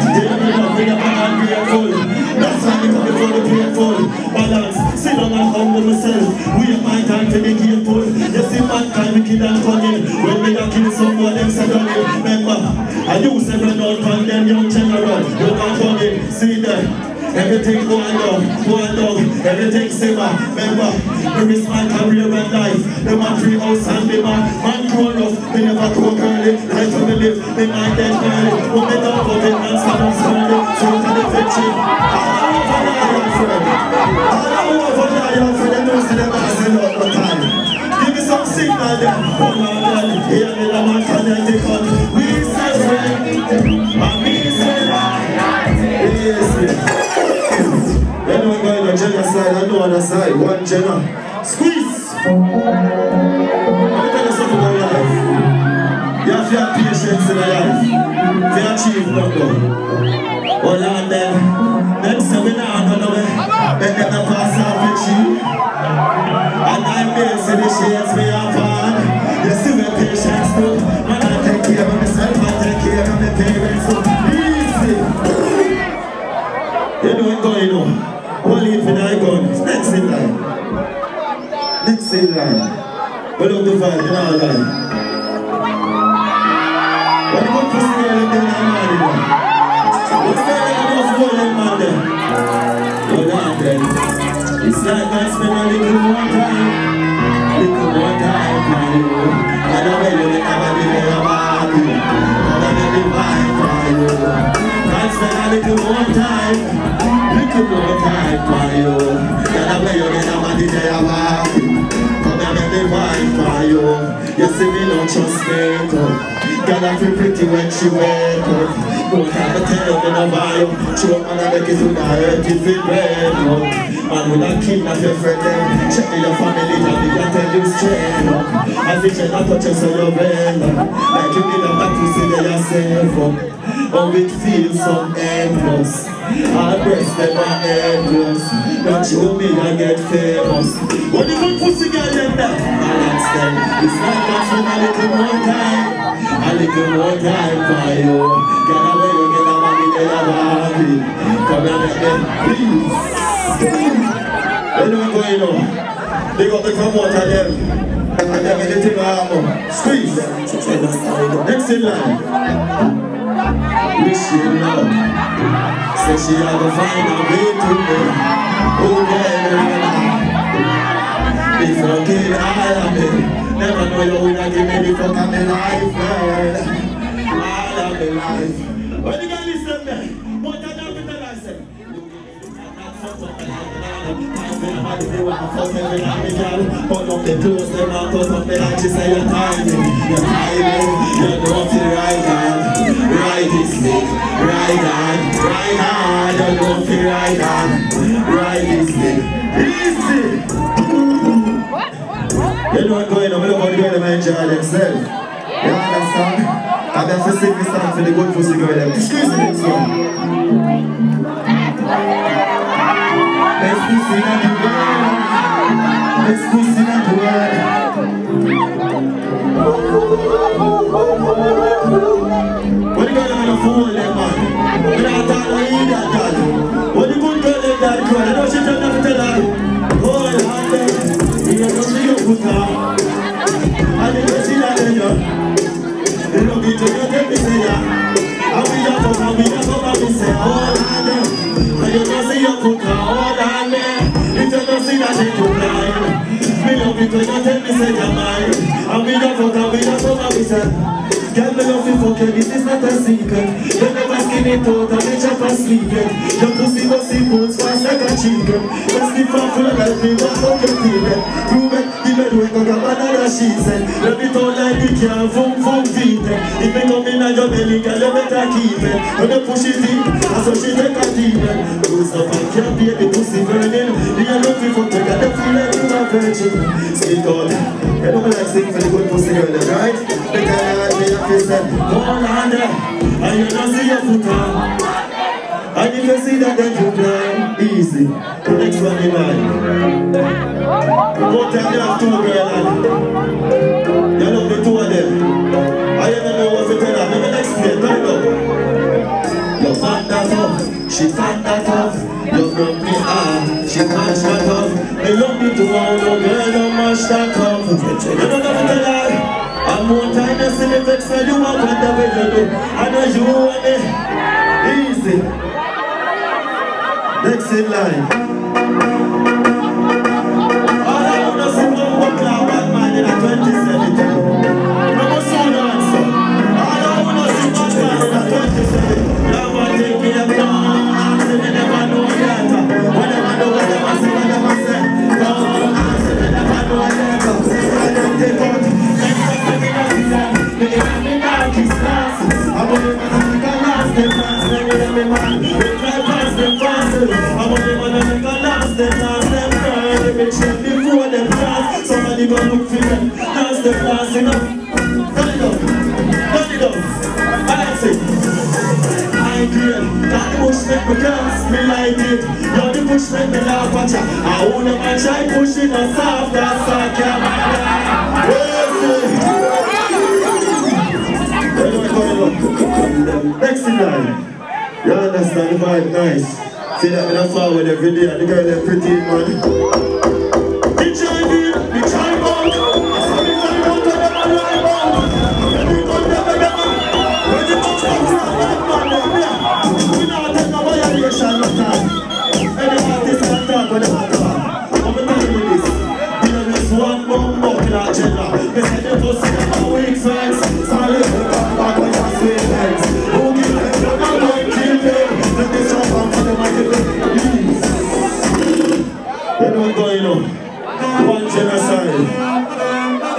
That's why we come before the painful. Balance, sit down and humble myself. We have my time to be careful. You see mankind wicked and cunning. When we are killing someone, them say done it. Remember, I use several don't condemn young general. You can't come in, see them. Everything go on down, go on down, everything simmer. Remember, the risk my career and life. The man free house and the man, man grow rough. Me never grow early, life when me live, me mind dead early. When me down for it, man stand up slowly. So to the victory, all over the iron friend. All over the iron friend, they know see them as a lot of time. Give me some signal then, hold on then. Hear me the man connected cut. We say friend, and me say yes, yes. Then we're going to genocide and no other side. One Jenna. Squeeze! Let me tell you something about your life. You have to have patience in your life to achieve nothing. Hold on then. Then say we now run away. Then get the pass off with you. And I'm there, see the shades we have on. You see my patience too. Man, I take care of myself, I take care of my parents too. Easy! You know what's going on? Only if you die gone. Next in line. Next in line. We look the vibe, you know line. When you go to see girl, you don't have money now. What's the name of golden man there? Hold on then. It's like I spend a little more time. Little more little more time, little more time for you. Gotta play you get a man D J a party. Come and make me wine for you. You see me not trust me, gotta feel pretty when she wake up. Don't have to tell me no bio. Show man and make it to the earth if it rain. Man will not kidnap your friend then. Check with your family and they can tell you straight up. As if you're not touching so you're brain. Like you need a back to see that you're safe up. Oh, it feels so endless. I'll breast them are endless. Don't show me I get famous. When you put pussy girl them there, balance them. It's not that for a little more time. A little more time for you. Get away, you get a man in your body. Come and make them please. They don't go in on. They got the promoter them. And them anything armor. Squeeze. Next in line. Wish you love. Say she had to find a way to me. Oh, yeah. Before kill all of me. Never know you would have given me the fuck of my life, girl. All of my life. When you can listen there, what I don't tell I say. You give me the fuck up and I'm they want to fuck every time they can. Hold up the clothes, them out of the like she say you're tiny. You're tiny, you know if you ride on. Ride this thing, ride on, ride on. You know if you ride on. Ride this thing, easy. You know what's going on, we don't want to go to enjoy themselves. You understand? I'm going to sing this song for the good pussy girl. Excuse me, this one. Let's pussy in the world. Let's pussy in the world. What you got on the phone, that man? We're not talking about that girl. What you good girl like that girl? I know she turned up to tell her. Hold on there. You don't see your put her. I didn't see that in you. You don't get to your take me say ya. And we have to come, we have to come and we say hold on there. And you don't see your put her. Hold on there. If you don't see that shit you blind. Me love you 'cause you tell me say you're mine. And we have to come, we have to come and we say girl, me love you fuck you, this is not a secret. You never skin it out and you chop and sleep yet. Your pussy must see bones fast like a chicken. Just keep on full of life, me want fuck your feeling. Prove it, the bed wake up and another she said. Love it all like the can, boom, boom, feet. If me come in your belly, girl, you better keep it. When you push it in, and so she take a deep it. Goes up and can't be the pussy burning. The yellow feel fuck you, got the feel like you a virgin. Speak out, you know me like sing for the good pussy girl, right? Because I you said, hold on there, and you don't see your foot on. And if you see that, then you blind. Easy. The next one in line. What time you have two girls? You love the two of them. I don't know what to tell her. Let me explain. Turn it up. You fat that up. She fat that up. You broke me heart. She can't shut up. Me love me to all no girl, don't mash that up. You don't know what to tell her. And more time you see me vex and you want whatever way you do. I know you want me. Easy. Next in line. All I want to see one more club bad man in a twenty seventeen. No more sound answer. All I want to see one man in a twenty seventeen. Now I take me a long answer, they never know that. Whatever know, whatever say, whatever say. Long answer, they never know that. I don't take out. I'm only gonna make a last them last them with me man. They try pass them fast. I'm only gonna make a last them last them girl. They make shit before them pass. Somebody gonna look for them. Last them last enough. Turn it up, turn it up. I say, I agree. That the push make me curse, me like it. You're the push make me laugh at ya. I wanna match I push it a soft that's a camera. Next in line, you understand the vibe, nice. See that in a forward every day, and the girl is pretty, man. The Chinese, the China, I saw the China, I saw the China, every one never never. When the touch comes down, that man, we not take no violation of time. Any artist can talk when they want to talk. I'm telling you this, there is one more more in our agenda. They say they don't see them a weak friends. Solid, back when you're sweet legs. Who give them, they're not going to kill them.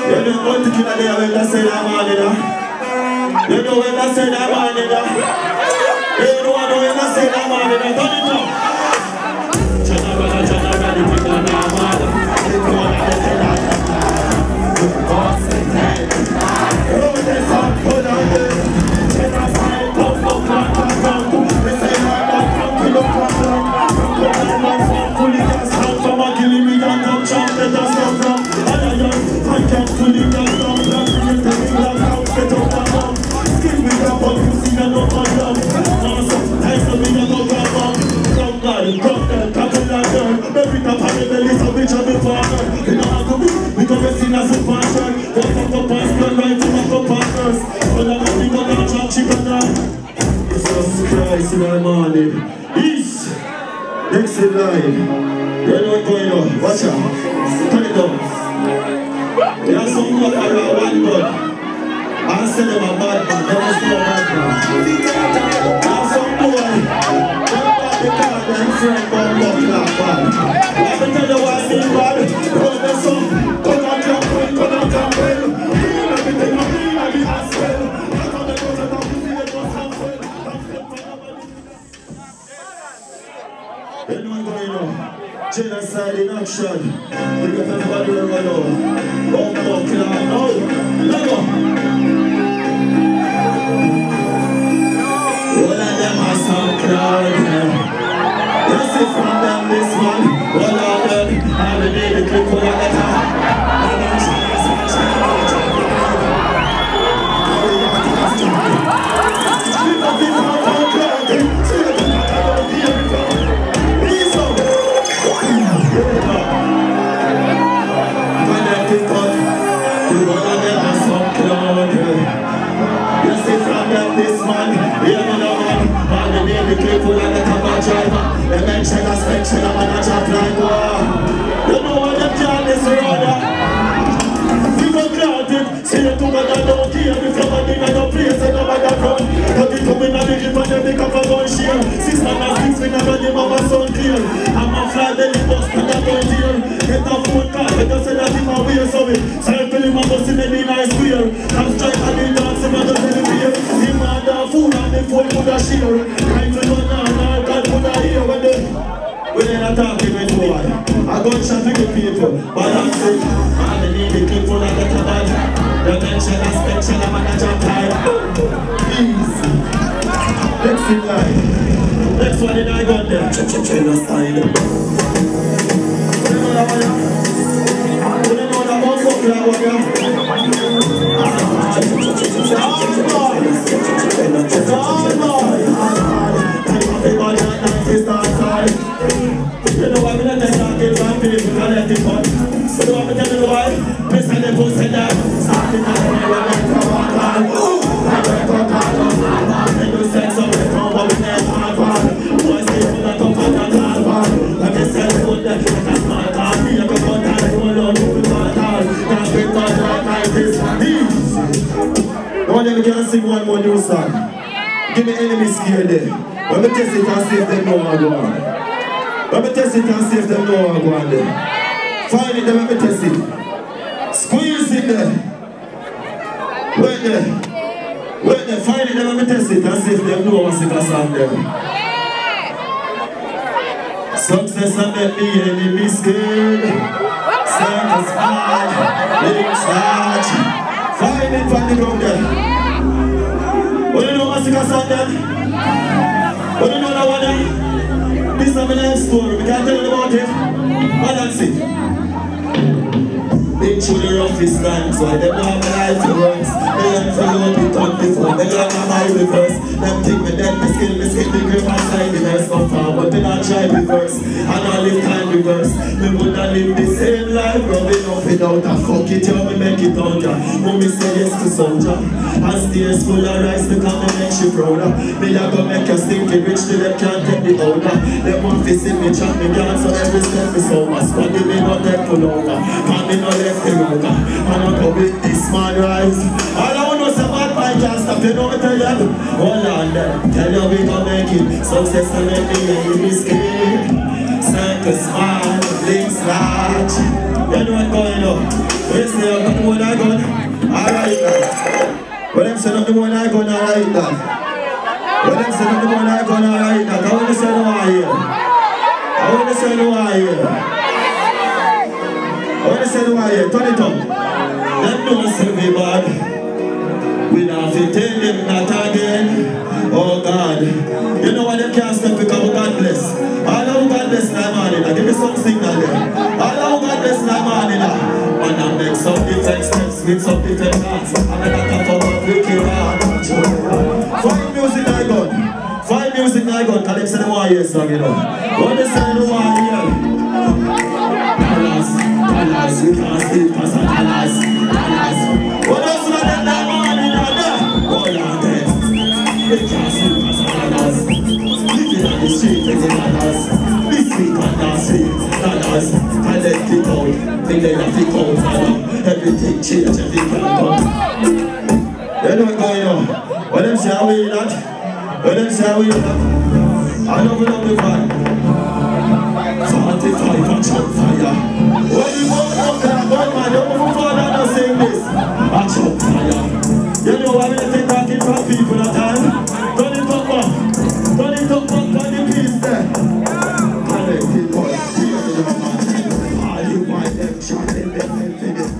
You know what to kill a day when I say that man, you know. You know when I say that man, you know. You know when I say that man, you know. Turn it up. Chana brother, chana brother, put on that man. You know what I say that man. You boss it, hey. Oh, there's some good on this. Chana fire, come, come, come, come, come. They say my man, come, kill up, come, come. Come, come, man, come, fully gas, come, come, and kill me, and come, chop, let us come, come. And I just, I can't fully gas, come, come. You tell me, like, come, set up, come, come. Skin me, come, come, you see, and no, come, come. Now, so, time to me, and no, come, come. Come, God, come, girl, couple of girl. Every time I have a little bitch, I'm a father. You know how to be, we come and sing as a passion. Go fuck up and spend right to my partners. But I'm not think I'm gonna chop chicken now. Jesus Christ in the morning. East. Next in line. You know what's going on. Watch out. Turn it down. There are some people that are one God. I said them a bad man. They must be a bad man. There are some boy. They're bad because they're friend but not that bad. Let me tell you why I mean bad. Because there's some come on campaign, come on campaign. Feel everything I feel like it as well. That's how they go to the pussy, they must have well. You know what's going on? Genocide in action. We got everybody right now. One more clown. No, let go. All of them are some clown. You see from them this one. All of them. I will need the clip for the letter. This man, yeah, man, man, man, the name, the clip, full of the camera driver. The mention, the spectrum, the manager, like, wow. You know what them can't this road, we go granted, see you together, don't care. If you're running in a place, and nobody run. But it come in a big for them, pick up a gun share. Six man and six, we never give up a son clear. I'm a fly belly bus, and I don't hear. Get a phone call, but you say that him a way, so me. Circle him a bus in any nice square. Come strike and he dance, him a just in the beer. Him a da food, and the phone put a share. Time to run now, now God put a ear when they when they're not talking with boy. I go chat with the people, but I'm sick. And they need the people that get a bad. The tension, the spectrum, the manager time. Easy. Next in line. Next one in I got there. Ch-ch-china style. What do you know that one? What do you know that one? Fuck that one, you know what I'm going to tell you, I'm going to let it fun. You know what I'm telling you why? Miss and the pussy down. Starting at the way when they come on. I went to call. They do sex up and come up with their hard one. Boys stay full of top and that hard one. Like I said, put them like a smart car. Me like a fun time, you alone, you will not call. Can't get much like this. Now then we can sing one more new song. Give me enemy scared there. Let me test it and see if they know what I'm going. Let me test it and see if they know what I'm going there. Find it, then let me test it. Squeeze it there. Wait there. Wait there, find it, then let me test it and see if they know what's in the song there. Success and make me enemy scared. Circus hard, lyrics large. Find it, find the ground there. What do you know what's in the song there? What do you know that one there? This is my life story, we can't tell you about it. But that's it. Been through the roughest times, why them have my life to works. They learn to load it on before, they learn my mind reverse. Them think me dead, me skill, me skip the grip and slide the verse. Come forward, me not try reverse, and all this time reverse. Me woulda live the same life, rubbing up without a fuck it, yo, me make it out ya. Mommy say yes to soldier, and stairs full of rice because me make she prouder. Me a go make you stinky rich till them can't take the older. Them want to see me chat me down, so every step is over. Squad me not take pull over, and me not left the rover. And I go with this man rise. All I want to say bad boy can't stop, you know what I tell you? Hold on there, tell you we gon' make it. Success to make me enemy scared. Circus man, links large. You know what's going on? We Yes, they have nothing more than I gun. Alright now. When them say nothing more than I gun, alright now. When them say nothing more than I gun, alright now. I want to say no one here. I want to say no one here. I want to say no one here. Turn it up. Them don't say me bad. We have to tell them not again. Oh God. You know why they can't step because we God bless. All of God bless that morning. Give me some signal there. All of God bless that morning. And I make some different steps with some different dance. And I got to come wicked hard. Find music I got. Find music I got. Because they say they want to hear song, you know. What they say they want to hear. Alas, alas, we can't sleep because of alas, alas. What else do I get that morning? Oh, yeah, dead. We can't sleep because of alas. Living on the street is in alas. This week and last week, alas. I let it out, think they let it out, everything change, everything can come. You know what's going on? When them say we that, when them say we that, I know we love the fire. forty-five and chop fire. When you go up there, one man, you move forward and not saying this. I chop fire. You know why we take talking from people at time? Turn it up, man. Turn it up, man, turn the piece there. And then people, here to the man. All you want them shot in the head for this.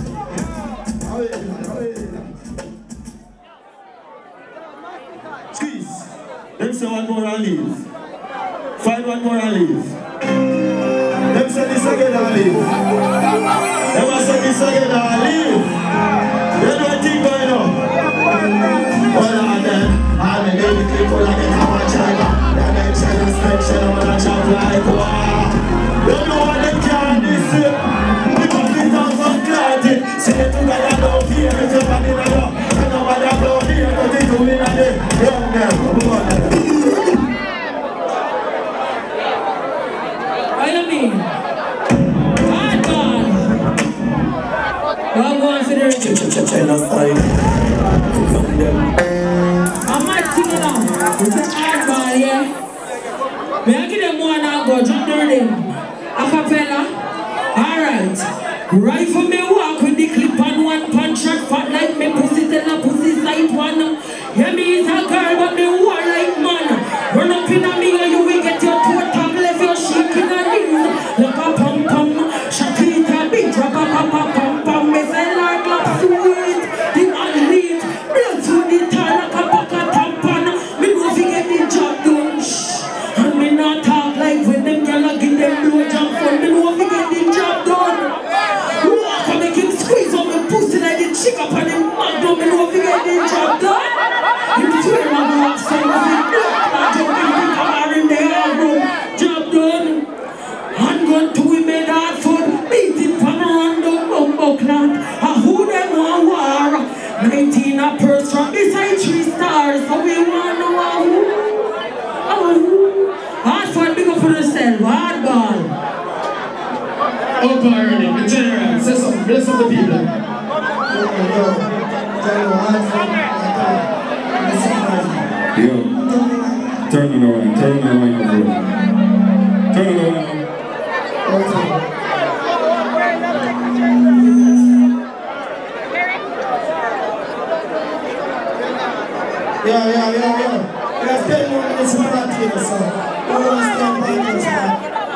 Squeeze. Them say one more and leave. Find one more and leave. Them say this again and leave. Them say this again and leave. You know what thing going on? Well, and then, and then they people like it have a China. They mention and mention on a chop like wow. You know what they can't do? Because it's not so clarity. Say it together down here, it's a body like that. You know what they're down here, but it's doing it again. Young them, come on. I mean, hard ball. I'm going to the I'm not singing now. It's a hard ball, yeah. May I give them one now, go drop the rhythm. A cappella. Alright. Right for me walk with the clip on one punch shot fat like me pussy tell a pussy side one. Yeah, me is a girl but me war like man. Run up in a me and you will get your toe tap left your shaking and knees. Look a pum pum, shot it a big drop a pum pum pum pum. Me say like love sweet, the man lead. Blood to the tie like a pack of tampon. Me know fi get the job done. Shh. And me not talk like when them gyal give them blow jump fun. Me know fi get the job done. Walk and make him squeeze on the pussy like the chick up and him mad. Don't me know fi get the job done. Him swear on the rock side of the block. Job done. And gun to we made hard food. Beat it from around the bumbo clock. And who them want war? nineteen a purse from beside three stars. So we want to know who? Hard fun, big up for yourself. Hard ball. Up already, the general. Say something. Bless up the people. Yo. Turn it around, turn it around, microphone. Turn it around. Yeah, yeah, yeah, yeah. Let's get more in this party, so. I want to stand by this man.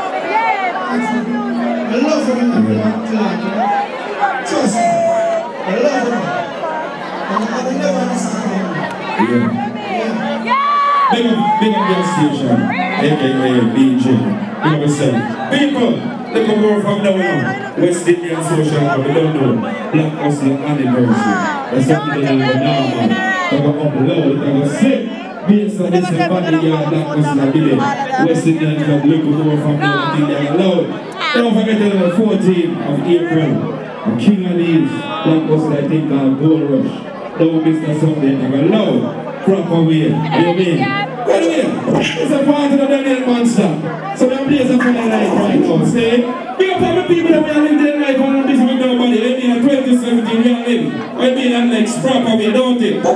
I love him in the club. Trust me. I love him. And I will never disappoint him. Yeah. Big up, big up your station, A K A D J. Big up yourself. People, they come over from now on. West Indian Social Club, we don't know. Black Hustler Anniversary. That's something they do now, man. They go up low, they go sick. Based on this, everybody here at Black Hustler did it. West Indian Club, look over from now on, they are loud. Don't forget the fourteenth of April. King of these, Black Hustler, I think, called Gold Rush. Don't miss that Sunday, they go loud. Proper way, you know what I mean? Anyway, it's a part of the Daniel Monster. So we're blazing for the life right now. Stay. Big up all the people that we are living their life and busy with nobody. Let me in twenty seventeen, we are living. I mean, that next proper way, don't it? Where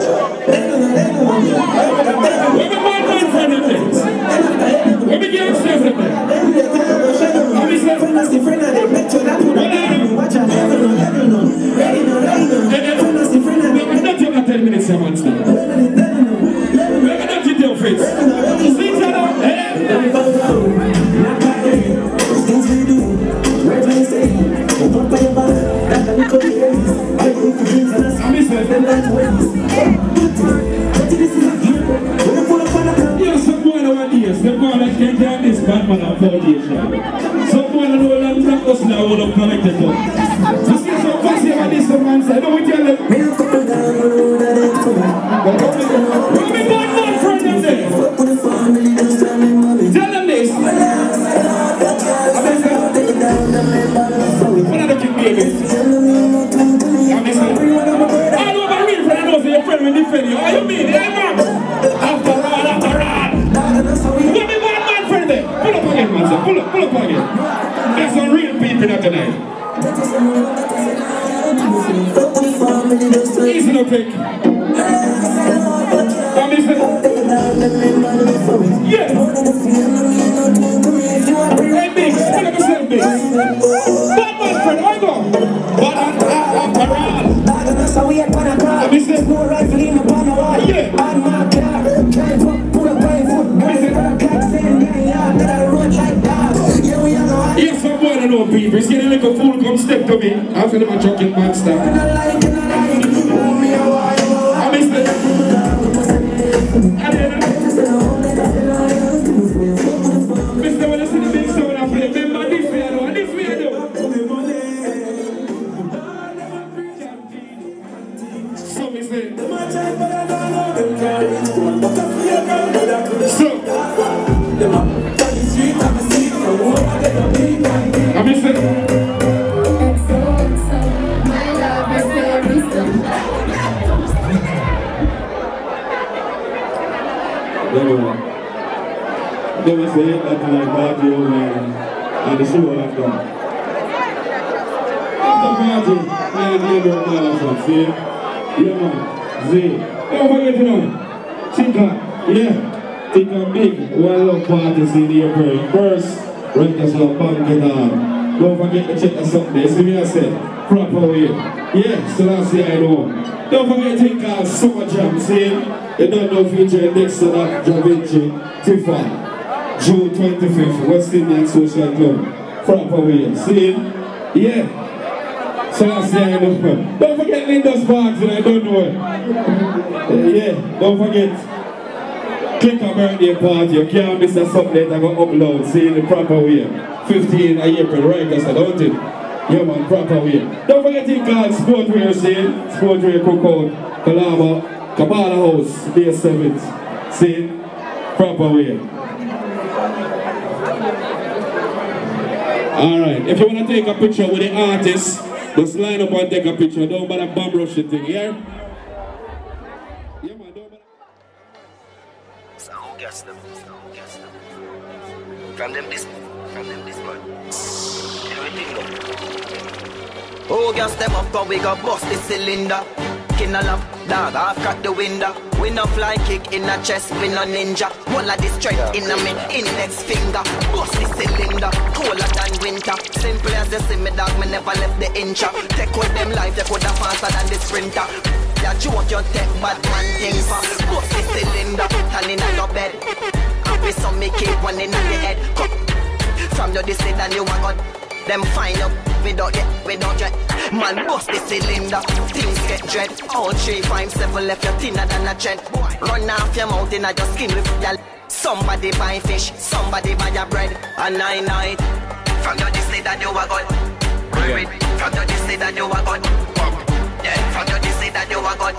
the man man from the place? Where the girls from the place? How is that? What are you? Yes, some boy nowadays, them boy like can't get this Batman and foundation. Some boy know that black us now will have connected to. You see some fussy about this, some man say, don't we tell them? Come me one man friend them there. Tell them this. What are the king babies? I know my real friend, I know your friend will defend you. How you mean? Hey man! After all, after all! Give me one man friend there. Pull up again, man, sir. Pull up, pull up again. There's some real people here tonight. Easy no pick. Come in, sir. Yeah. Hey, big. Pull up yourself, big. One man friend, I go. One after all. So we had one o'clock. More rifle in the pan of wall. Yeah. On my car. Drive up, pull up by foot. Yes, some boy don't know people. It's getting like a fool come step to me. After them a chucking man stuff. I missed it. I didn't Mister, when I see the big sound I play, remember this way I do, and this way I do. So me say. So. I miss it. My love is very strong. They will say that like party over and the show have done. After party, I did the marathon, see? Yeah man, see? Don't forget to know. Tinka, yeah. Tinka big, one love party in the April. First, right just love bang it on. Don't forget to check the Sunday, see me I said, proper way. Yeah, so that's the I know. Don't forget to Tinka Summer Jam, see? You don't know feature next to that Da Vinci, Tifa. June twenty-fifth, West Indian Social Club. Proper way. See? Yeah. So that's the I know. Don't forget Linda's party, I don't know it. Uh, yeah, don't forget. Click a birthday party, you can't miss a something that I go upload. See in the proper way. fifteenth of April, right? That's don't it? Yeah man, proper way. Don't forget to call Sportwear, see? Sportwear Cookout, Kalama, Kabbalah House, Day seventh. See? Proper way. Alright, if you want to take a picture with the artist, just line up and take a picture. Don't bother bomb rush the thing, yeah? Yeah man, don't bother. So who gets them? So who gets them? From them this, from them this man. Everything go. Who gets them up, cause we got bust the cylinder. Kinda love, dog, I've cracked the window. We no fly kick in a chest, we no ninja. All of this strength in a mid index finger. Bust the cylinder, colder than winter. Simple as you see me, dog, me never left the incha. Take with them life, they coulda faster than the sprinter. Ya joke, you take bad man thing for. Bust the cylinder, turn in your bed. Happy some me keep one in the head. Come from your this and you want God. Them find up without it, without it. Man bust the cylinder, things get dread. All three, five, seven left you thinner than a tread. Run off your mouth in a your skin with your. Somebody buy fish, somebody buy your bread. A nine night. From your this say that you are God. From your this say that you are God. Yeah, from your this say that you are God.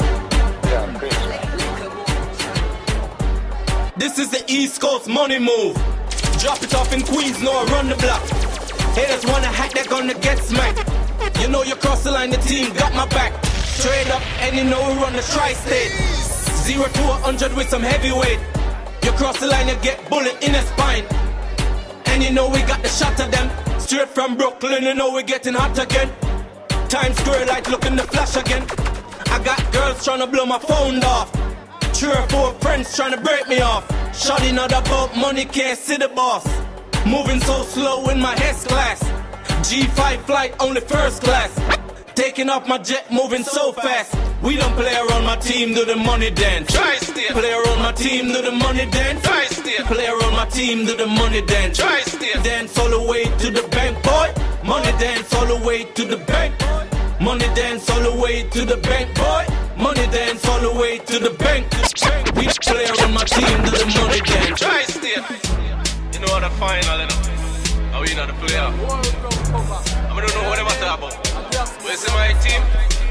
This is the East Coast money move. Drop it off in Queens, no run the block. Haters wanna hack, they're gonna get smacked. You know you cross the line, the team got my back. Straight up, and you know we run the tri-state. Zero to a hundred with some heavyweight. You cross the line, you get bullet in the spine. And you know we got the shot of them. Straight from Brooklyn, you know we getting hot again. Times Square light looking the flash again. I got girls trying to blow my phone off. Three or four friends trying to break me off. Shawty not about money, can't see the boss. Moving so slow in my S-class. G five flight, only first class. Taking off my jet, moving so fast. We don't play around my team, do the money dance. Play around my team, do the money dance. Play around my team, do the money dance. Dance all the way to the bank, boy. Money dance all the way to the bank. Money dance all the way to the bank, boy. Money the final, you know. Are we not the player? I don't know what they talk about. Where's my team?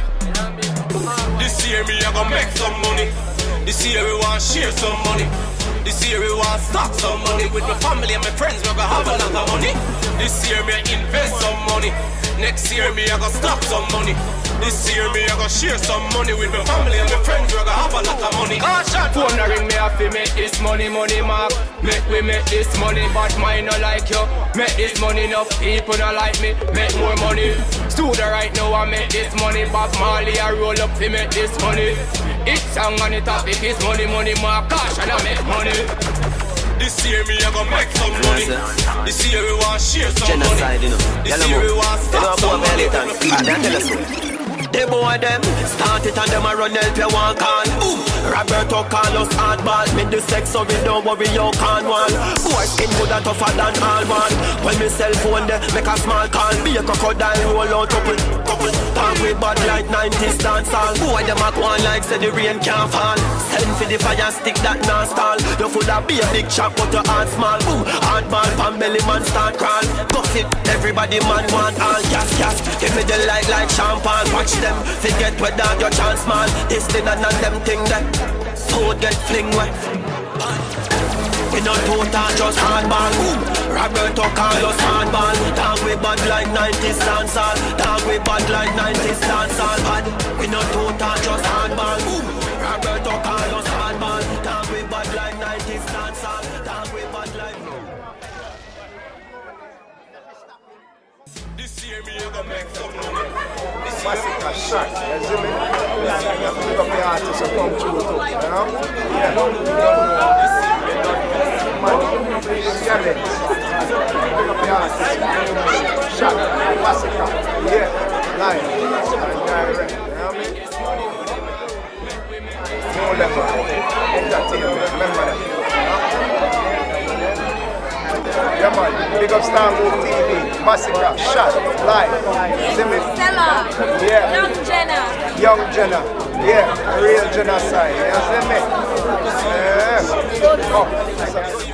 This year me I gonna make some money. This year we want share some money. This year we want stock some money. With my family and my friends we gonna have a lot of money. This year me I invest some money. Next year me I gonna stock some money. This year me I gonna share some money with my family and my friends. We gonna have a lot of money. Phone ring me have to make this money, money mark. Make we make this money, but mine not like you. Make this money, enough people not like me. Make more money. Studio right now I make this money. Bob Marley I roll up to make this money. It's song on the topic is money, money mark. Cash and I make money. This year me I gonna make some money. This year we want share some Genocide, money. you know. This year we want stock some money. The boy them start it and them a run help you one can. Boom. Roberto Carlos hardball. Me do sex so we don't worry you can't one. Boy skin good and tougher than all one. When me cell phone there make a small call. Be a crocodile roll out couple couple. Talk with bad like nineties dance all. Boy them a go on like say the rain can't fall. Send for the fire stick that non stall. You full of be a big chop but your heart small. Boom. Hardball pan belly man start crawl. Buff it everybody man want all gas gas. Give me the light like champagne. Watch them forget without your chance man. This thing and none them thing that food get fling wet. We not total just hardball. Roberto Carlos hardball. Dog we bad like nineties dancehall. Dog we bad like nineties dancehall. Bad. We not total just hardball. Roberto Carlos hardball. Dog we bad like nineties dancehall. Dog we bad like. This year me I gonna make some money. Massacre shot, you see me? You have to pick up the artists who come through too, you know? Yeah, don't know. Man, talent. Pick up the artists. Shot, massacre. Yeah, live and direct, you know what I mean? No level. Entertainment, remember that. Yeah man, big up Star Move T V, Massacre, Shot, Live, see me? Stella, yeah. Young Jenna. Young Jenna, yeah, real genocide, you see me? Yeah. Oh.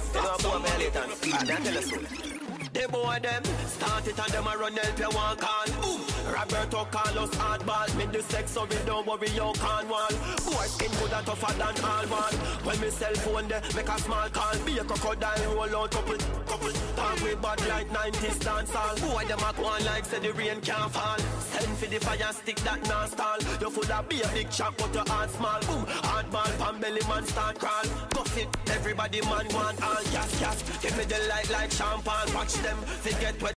The boy them start it and them a run help you one can. Boom. Roberto Carlos hardball. Me do sex so we don't worry you can't one. Boy skin good and tougher than all one. When me cell phone there make a small call. Be a crocodile roll out couple couple. Talk we bad like nineties dancehall. Boy them a go on like say the rain can't fall. Send for the fire stick that non stall. You full of be a big chop but your heart small. Boom. Hardball pan belly man start crawl. Buff it everybody man want all gas gas. Give me the light like champagne. Watch them forget what